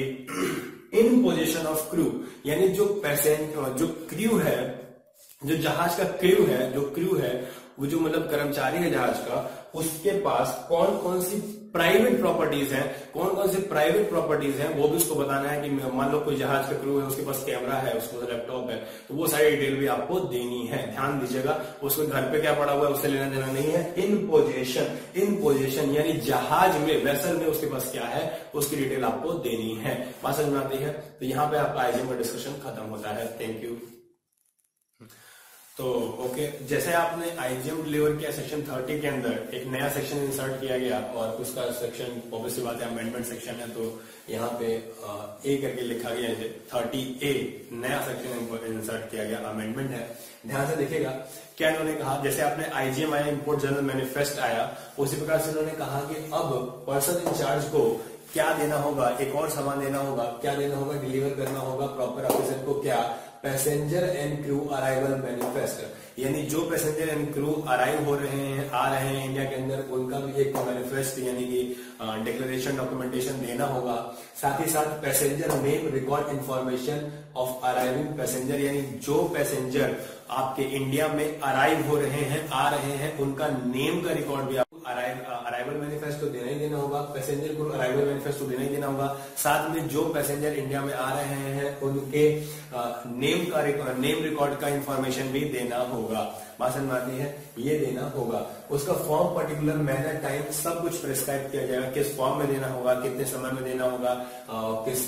in position of crew, यानी जो पैसेंजर, जो क्रू है, जो जहाज का क्रू है, जो क्रू है वो जो मतलब कर्मचारी है जहाज का, उसके पास कौन कौन सी प्राइवेट प्रॉपर्टीज हैं, कौन कौन सी प्राइवेट प्रॉपर्टीज हैं, वो भी उसको बताना है। कि मान लो कोई जहाज का क्रू है, उसके पास कैमरा है, उसके पास लैपटॉप है, तो वो सारी डिटेल भी आपको देनी है। ध्यान दीजिएगा, उसको घर पे क्या पड़ा हुआ है उससे लेना देना नहीं है। इन पोजीशन, इन पोजीशन यानी जहाज में, वेसल में उसके पास क्या है उसकी डिटेल आपको देनी है। बात समझ में आती है? तो यहाँ पे आपका आईजीएम का डिस्कशन खत्म होता है। Thank you. तो ओके, जैसे आपने आईजीएम डिलीवर किया सेक्शन तीस के अंदर एक नया सेक्शन इंसर्ट किया गया और उसका सेक्शन ऑब्वियसली बात है अमेंडमेंट सेक्शन है, तो यहाँ पे ए करके लिखा गया है तीस ए, नया सेक्शन इंसर्ट किया गया, अमेंडमेंट है। ध्यान से देखिएगा क्या इन्होंने कहा। जैसे आपने आईजीएम आया, इंपोर्ट जनरल मैनिफेस्ट आया, उसी प्रकार से उन्होंने कहा कि अब पर्सन इंचार्ज को क्या देना होगा, एक और सामान देना होगा। क्या देना होगा? डिलीवर करना होगा प्रॉपर ऑफिसर को। क्या? Passenger and crew arrival manifest, यानी जो पैसेंजर एंड क्रू अराइव हो रहे हैं, आ रहे हैं इंडिया के अंदर, उनका भी एक मैनिफेस्ट यानी कि डिक्लेरेशन डॉक्यूमेंटेशन देना होगा। साथ ही साथ passenger name record information of arriving passenger, यानी जो पैसेंजर आपके इंडिया में अराइव हो रहे हैं, आ रहे हैं, उनका नेम का रिकॉर्ड भी आपको अराइवल मैनिफेस्ट तो देना ही देना होगा। पैसेंजर को अराइवल मैनिफेस्ट तो देना ही देना होगा। साथ में जो पैसेंजर इंडिया में आ रहे हैं उनके नेम का नेम रिकॉर्ड का इंफॉर्मेशन भी देना होगा। बात समझ में आती है? ये देना होगा। उसका फॉर्म, पर्टिकुलर मैनर, टाइम, सब कुछ प्रिस्क्राइब किया जाएगा। किस फॉर्म में देना होगा, कितने समय में देना होगा, आ, किस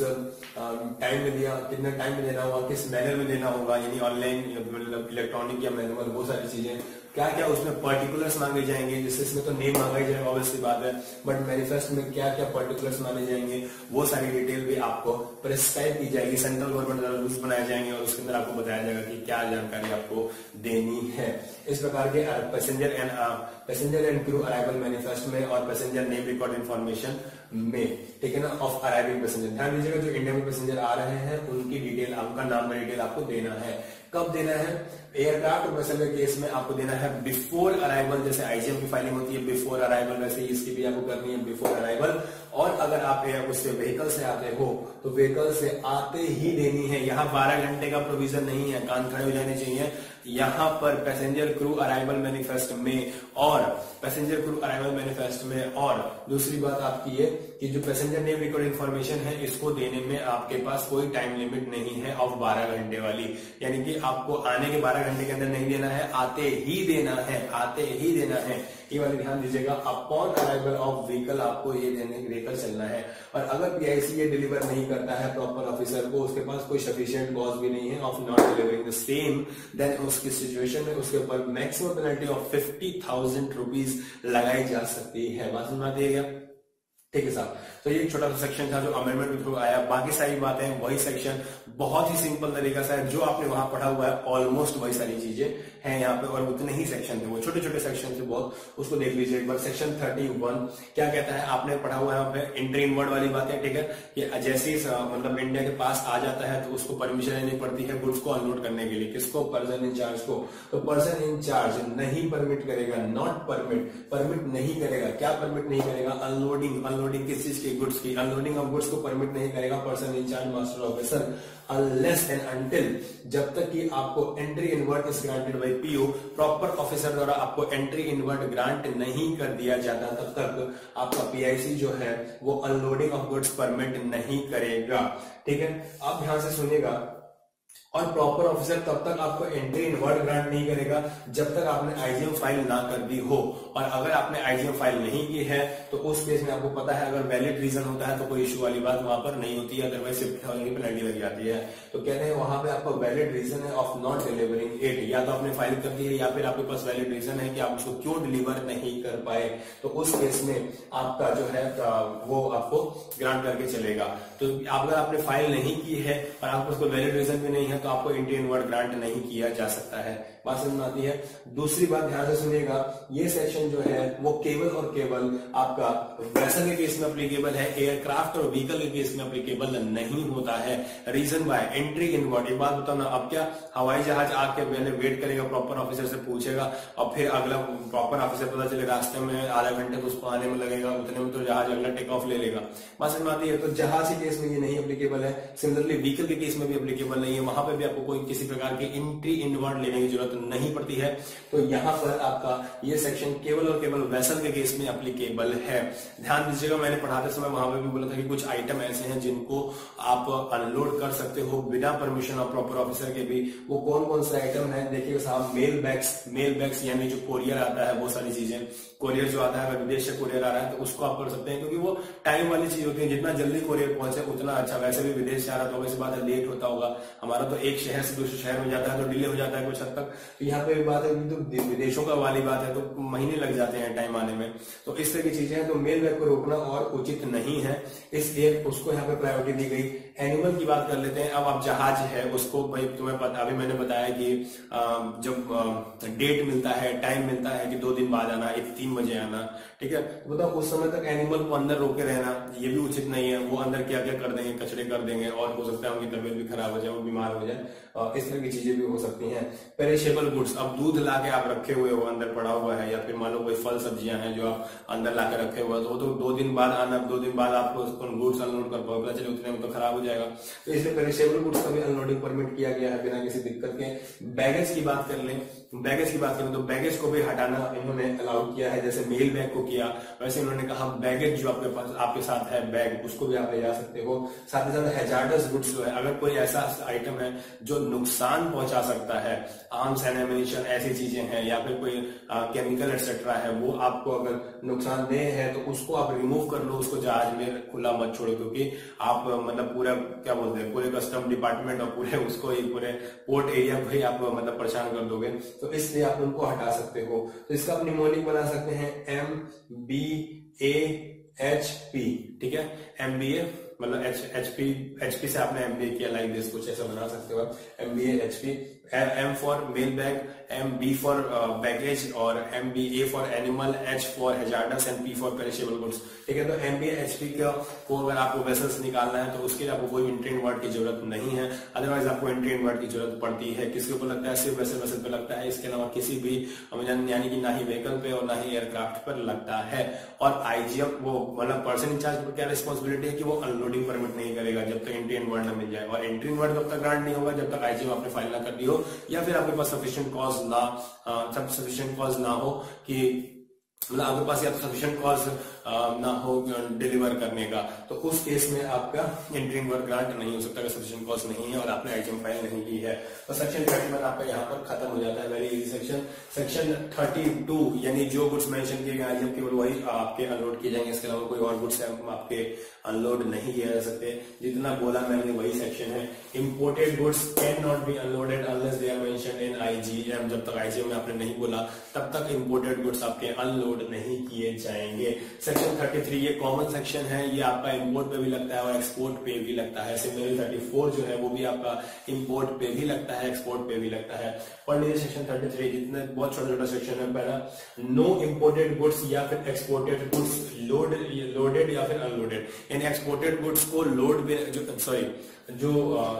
टाइम में दिया, कितने टाइम में देना होगा, किस मैनर में देना होगा, यानी ऑनलाइन, मतलब इलेक्ट्रॉनिक या मैनुअल, वो सारी चीजें। क्या क्या उसमें पर्टिकुलर्स मांगे जाएंगे, जैसे इसमें तो नेम मांगा ही जाएगा ऑब्वियसली बात है, बट मैनिफेस्ट में क्या क्या पर्टिकुलर्स मांगे जाएंगे वो सारी डिटेल भी आपको प्रिस्क्राइब की जाएगी। सेंट्रल गवर्नमेंट द्वारा रूल्स बनाए जाएंगे और उसके अंदर आपको बताया जाएगा कि क्या जानकारी आपको देनी है। इस प्रकार के passenger and passenger and crew arrival manifest में और पैसेंजर नेम रिकॉर्ड इन्फॉर्मेशन में, ठीक है ना, ऑफ अराइविंग पैसेंजर। ध्यान दीजिएगा जो इंडिया में पैसेंजर आ रहे हैं उनकी डिटेल, उनका नाम का डिटेल आपको देना है। कब देना है? एयरक्राफ्ट और वेसल के केस में आपको देना है बिफोर अराइवल। जैसे आईजीएम की फाइलिंग होती है बिफोर अराइवल, वैसे इसकी भी आपको करनी है बिफोर अराइवल। और अगर आप उससे व्हीकल से आते हो तो व्हीकल से आते ही देनी है। यहाँ बारह घंटे का प्रोविजन नहीं है, कान खड़े हो जाने चाहिए। यहाँ पर पैसेंजर क्रू अराइवल मैनिफेस्ट में और पैसेंजर क्रू अराइवल मैनिफेस्ट में, और दूसरी बात आपकी है कि जो पैसेंजर नेम रिकॉर्ड इन्फॉर्मेशन है इसको देने में आपके पास कोई टाइम लिमिट नहीं है ऑफ बारह घंटे वाली। यानी कि आपको आने के बारह घंटे के अंदर नहीं देना है, आते ही देना है, आते ही देना है, ये वाले ध्यान दीजिएगा। अपॉन अराइवल ऑफ व्हीकल आपको ये देने लेकर चलना है। और अगर पीआईसी ये डिलीवर नहीं करता है प्रॉपर ऑफिसर को, उसके पास कोई सफिशिएंट कॉज भी नहीं है of not delivering the same, then उसकी सिचुएशन में उसके ऊपर maximum penalty of fifty thousand rupees लगाई जा सकती है। बात समझ में आती है क्या? ठीक है साहब, तो ये एक छोटा सा सेक्शन था जो अमेंडमेंट के थ्रू आया। बाकी सारी बातें वही सेक्शन बहुत ही सिंपल तरीका से है, जो आपने वहां पढ़ा हुआ है ऑलमोस्ट वही सारी चीजें हैं यहाँ पे, और उतने ही सेक्शन थे, वो छोटे छोटे सेक्शन थे बहुत, उसको देख लीजिए एक बार। सेक्शन थर्टी वन क्या कहता है, आपने पढ़ा हुआ है यहाँ पे एंट्री इनवर्ड वाली बातें, ठीक है, कि जैसे ही मतलब इंडिया के पास आ जाता है तो उसको परमिशन लेनी पड़ती है गुड्स को अनलोड करने के लिए। किसको? पर्सन इंचार्ज को। तो पर्सन इंचार्ज नहीं परमिट करेगा, नॉट परमिट, परमिट नहीं करेगा। क्या परमिट नहीं करेगा? अनलोडिंग। अनलोडिंग किस चीज की? गुड्स की। अनलोडिंग ऑफ गुड्स को परमिट नहीं करेगा person in charge master officer, unless and until, जब तक कि आपको entry inward is granted by PO, proper officer द्वारा आपको एंट्री इनवर्ड ग्रांट नहीं कर दिया जाता, तब तक आपका पीआईसी जो है वो अनलोडिंग ऑफ गुड्स परमिट नहीं करेगा। ठीक है, आप ध्यान से सुनिएगा। और प्रॉपर ऑफिसर तब तक आपको एंट्री इनवर्ड ग्रांट नहीं करेगा जब तक आपने आईजीएम फाइल ना कर दी हो। और अगर आपने आईजीएम फाइल नहीं की है तो उस केस में आपको पता है अगर वैलिड रीजन होता है तो कोई इश्यू वाली बात वहां पर नहीं होती है, अदरवाइज फिफ्टी थाउजेंड की पेनल्टी लग जाती है। तो कहते हैं वहां पे आपको वैलिड रीजन है ऑफ नॉट डिलीवरिंग इट, या तो आपने फाइल कर दी है या फिर आपके पास वैलिड रीजन है कि आप उसको क्यों डिलीवर नहीं कर पाए, तो उस केस में आपका जो है वो आपको ग्रांट करके चलेगा। तो अगर आपने फाइल नहीं की है और आपको उसको वैलिड रीजन भी नहीं है तो आपको एंट्री इनवर्ड ग्रांट नहीं किया जा सकता है। बात समझ में आती है? दूसरी बात ध्यान से सुनिएगा, ये सेक्शन जो है वो केवल और केवल आपका वेसल के केस में अप्लीकेबल है, एयरक्राफ्ट और व्हीकल के केस में अप्लीकेबल नहीं होता है। रीजन बाय एंट्री इनवर्ड, एक बात बताओ ना, अब क्या हवाई जहाज आके पहले वेट करेगा, प्रॉपर ऑफिसर से पूछेगा और फिर अगला प्रॉपर ऑफिसर पता चले रास्ते में आधा घंटे तो उसको आने में लगेगा, उतने में तो जहाज अगला टेक ऑफ ले लेगा। बात समझ में आती है? तो जहाज के केस में ये नहीं अप्लीकेबल है, सिमिलरली व्हीकल के केस में भी अप्लीकेबल नहीं है, वहां पर भी आपको कोई किसी प्रकार की एंट्री इनवर्ड लेने की जरूरत नहीं पड़ती है। तो यहाँ पर आपका ये सेक्शन केवल और केवल वेसल के केस में अप्लीकेबल है। ध्यान दीजिएगा, मैंने पढ़ाते समय वहां पे भी बोला था कि कुछ आइटम ऐसे हैं जिनको आप अनलोड कर सकते हो बिना परमिशन ऑफ प्रॉपर ऑफिसर के भी। वो कौन कौन से आइटम है देखिएगा साहब, मेल बैग्स, मेल बैग्स यानी जो कोरियर आता है, वो सारी चीजें, कोरियर जो आता है अगर विदेश से कोरियर आ रहा है तो उसको आप कर सकते हैं, क्योंकि वो टाइम वाली चीज होती है, जितना जल्दी कोरियर पहुंचे उतना अच्छा। वैसे भी विदेश से आ रहा तो वैसे बात है लेट होता होगा, हमारा तो एक शहर से दूसरे शहर में जाता है तो डिले हो जाता है कुछ हद तक। तो यहाँ पे बात है तो विदेशों का वाली बात है तो महीने लग जाते हैं टाइम आने में। तो इस तरह की चीजें हैं, तो मेल बैग को रोकना और उचित नहीं है, इसलिए उसको यहाँ पे प्रायोरिटी दी गई। एनिमल की बात कर लेते हैं। अब आप जहाज है उसको भाई तुम्हें पता, अभी मैंने बताया कि जब डेट मिलता है, टाइम मिलता है कि दो दिन बाद आना, एक तीन बजे आना, ठीक है, तो बताओ उस समय तक एनिमल को अंदर रोके रहना ये भी उचित नहीं है। वो अंदर क्या क्या कर देंगे, कचरे कर देंगे और हो सकता है उनकी तबीयत भी खराब हो जाए, वो बीमार हो जाए, इस तरह की चीजें भी हो सकती हैं। पेरिशेबल गुड्स, अब दूध ला के आप रखे हुए हो, अंदर पड़ा हुआ है, या फिर मान लो कोई फल सब्जियां हैं जो आप अंदर ला के रखे हुए हो, तो वो तो दो दिन बाद आना, दो दिन बाद आपको गुड्स अनलोड कर पाओगे, चलिए उतने में तो खराब हो जाएगा। तो इसलिए पेरिशेबल गुड्स का भी अनलोडिंग परमिट किया गया है बिना किसी दिक्कत के। बैगेज की बात कर लें, बैगेज की बात करें तो बैगेज को भी हटाना इन्होंने अलाउ किया है, जैसे मेल बैग को किया वैसे इन्होंने कहा बैगेज जो आपके पास आपके साथ है बैग, उसको भी आप ले जा सकते हो। साथ ही साथ हैजार्डस गुड्स जो है, अगर कोई ऐसा आइटम है जो नुकसान पहुंचा सकता है, आर्म्स एंड एमिनिशन ऐसी चीजें हैं, या फिर कोई केमिकल एक्सेट्रा है, वो आपको अगर नुकसानदेह है तो उसको आप रिमूव कर लो, उसको जहाज में खुला मत छोड़ो, क्योंकि आप मतलब पूरा क्या बोलते हैं पूरे कस्टम डिपार्टमेंट और पूरे उसको एक पूरे पोर्ट एरिया को ही आप मतलब परेशान कर दोगे, तो इसलिए आप उनको हटा सकते हो। तो इसका आप निमोनिक बना सकते हैं M B A H P, ठीक है, एम बी ए मतलब H H P H P से आपने एम बी ए किया, लाइक दिस कुछ ऐसा बना सकते हो आप, M B A H P, M for mail bag, M B for baggage और M B A for animal, H for hazardous and P for perishable goods, ठीक है। तो M B A H P को अगर आपको vessel से निकालना है तो उसके लिए आपको कोई एंट्री इनवर्ड की जरूरत नहीं है, अदरवाइज आपको एंट्री इनवर्ड की जरूरत पड़ती है। किसके ऊपर लगता है? सिर्फ वेसल वेसल पे लगता है, इसके अलावा किसी भी यानी कि ना ही व्हीकल पे और ना ही एयरक्राफ्ट पर लगता है। और आईजीएम वो मतलब पर्सन इंचार्ज पर क्या रिस्पॉन्सिबिलिटी है कि वो अनलोडिंग परमिट नहीं करेगा जब तक एंट्री इनवर्ड न मिल जाए, और एंट्री इनवर्ड तब तक ग्रांट नहीं होगा जब तक आईजीएम आपने फाइल ना कर दी हो, या फिर आपके पास सफिशिएंट कॉज ना सफिशिएंट कॉज ना हो कि मतलब आपके पास या तो सफिशिएंट कॉज ना हो डिलीवर करने का, तो उस केस में आपका इंटरिम वर्क ग्रांट नहीं हो सकता अगर सफिशिएंट कॉज नहीं है और आपने आईजीएम फाइल नहीं की है। तो सेक्शन थर्टी वन आपका यहाँ पर खत्म हो जाता है, very easy section. Section thirty two यानी जो गुड्स मेंशन किए गए आईजीएम केवल वही आपके अनलोड किए जाएंगे, इसके अलावा कोई और गुड्स आपके अनलोड नहीं किया जा सकते। जितना बोला मैंने वही सेक्शन है। Imported goods can not be unloaded unless they are mentioned in IGM. जब तक आईजीएम में आपने नहीं बोला तब तक इंपोर्टेड गुड्स आपके अनलोड नहीं किए जाएंगे। सेक्शन थर्टी थ्री ये कॉमन सेक्शन है, ये आपका इंपोर्ट पे भी लगता है और एक्सपोर्ट पे भी लगता है। सिमिलरली थर्टी फोर जो है वो भी आपका इंपोर्ट पे भी लगता है, एक्सपोर्ट पे भी लगता है। पढ़ लीजिए सेक्शन थर्टी थ्री, जितने बहुत छोटा छोटा सेक्शन है। पहला, नो इंपोर्टेड गुड्स या फिर एक्सपोर्टेड गुड्स लोड लोडेड या फिर अनलोडेड, यानी एक्सपोर्टेड गुड्स को लोड जो सॉरी जो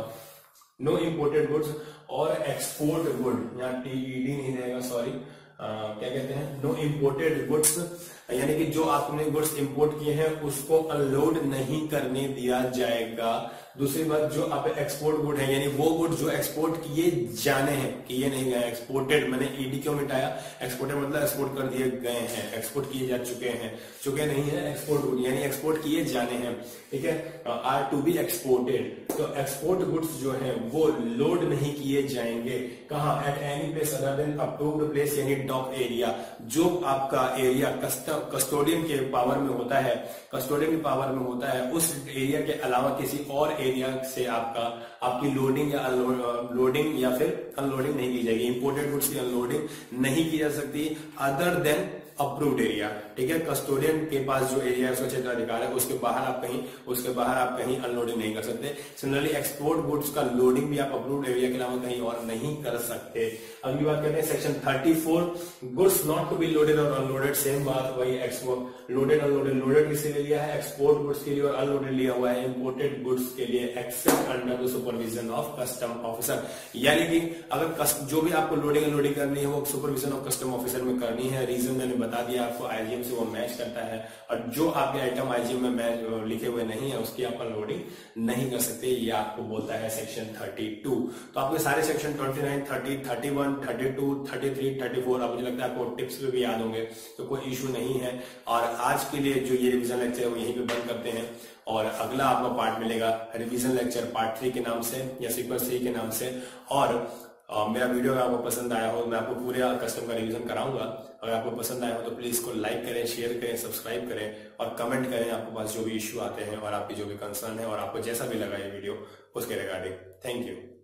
नो इंपोर्टेड गुड्स और एक्सपोर्ट गुड, यहाँ टीईडी नहीं रहेगा, सॉरी क्या कहते हैं, नो इंपोर्टेड गुड्स, यानी कि जो आपने गुड्स इंपोर्ट किए हैं उसको अनलोड नहीं करने दिया जाएगा। दूसरी बात, जो आप एक्सपोर्ट गुड है यानी वो गुड जो एक्सपोर्ट किए जाने हैं, किए नहीं गए, एक्सपोर्टेड, मैंने ईडी क्यों मिटाया, एक्सपोर्टेड मतलब एक्सपोर्ट कर दिए गए हैं, एक्सपोर्ट किए जा चुके हैं, चुके नहीं है, एक्सपोर्ट गुड यानी एक्सपोर्ट किए जाने हैं, ठीक है, आर टू बी एक्सपोर्टेड। तो एक्सपोर्ट गुड्स जो है वो लोड नहीं किए जाएंगे, कहां, at any place other than approved place यानी डॉक एरिया। जो आपका एरिया कस्टोडियन के पावर में होता है, कस्टोडियन के पावर में होता है, उस एरिया के अलावा किसी और एरिया से आपका आपकी लोडिंग या लोडिंग या फिर अनलोडिंग नहीं की जाएगी। इंपोर्टेड गुड्स की अनलोडिंग नहीं की जा सकती अदर देन अप्रूव्ड एरिया, ठीक है। कस्टोडियन के पास जो एरिया है उसका क्षेत्राधिकार है, उसके बाहर आप कहीं उसके बाहर आप कहीं अनलोडिंग नहीं कर सकते। सिमिलरली एक्सपोर्ट गुड्स का लोडिंग भी आप अप्रूव्ड एरिया के अलावा कहीं और नहीं कर सकते। अगली बात करते हैं section thirty four, goods not to be loaded और अनलोडेड। सेम बात वही, एक्सपोर्ट लोडेड अनलोडेड, लोडेड किसके लिए लिया है, एक्सपोर्ट गुड्स के लिए, और अनलोडेड लिया हुआ है इंपोर्टेड गुड्स के लिए, except under the supervision of custom officer. यानी कि अगर जो भी आपको लोडिंग अनलोडिंग करनी है वो सुपरविजन ऑफ कस्टम ऑफिसर में करनी है। रीजन मैंने बता दिया आपको, आईजीएम से वो मैच करता है, और जो आपके आइटम आईजीएम में मैच लिखे हुए नहीं है उसकी आप अनलोडिंग नहीं कर सकते, ये आपको बोलता है सेक्शन थर्टी टू। तो आपके सारे section twenty nine, thirty, thirty one, thirty two, thirty three, thirty four अब मुझे लगता है आपको टिप्स पे भी याद होंगे, तो कोई इशू नहीं है। और आज के लिए जो ये रिवीजन लेक्चर है वो यहीं पे बंद करते हैं, और अगला आपका पार्ट मिलेगा रिवीजन लेक्चर पार्ट थ्री के नाम से या सीक्वेंस थ्री के नाम से। और Uh, मेरा वीडियो अगर आपको पसंद आया हो, मैं आपको पूरे कस्टम का रिवीजन कराऊंगा। अगर आपको पसंद आया हो तो प्लीज इसको लाइक करें, शेयर करें, सब्सक्राइब करें और कमेंट करें आपके पास जो भी इश्यू आते हैं और आपकी जो भी कंसर्न है और आपको जैसा भी लगा ये वीडियो उसके रिगार्डिंग। Thank you.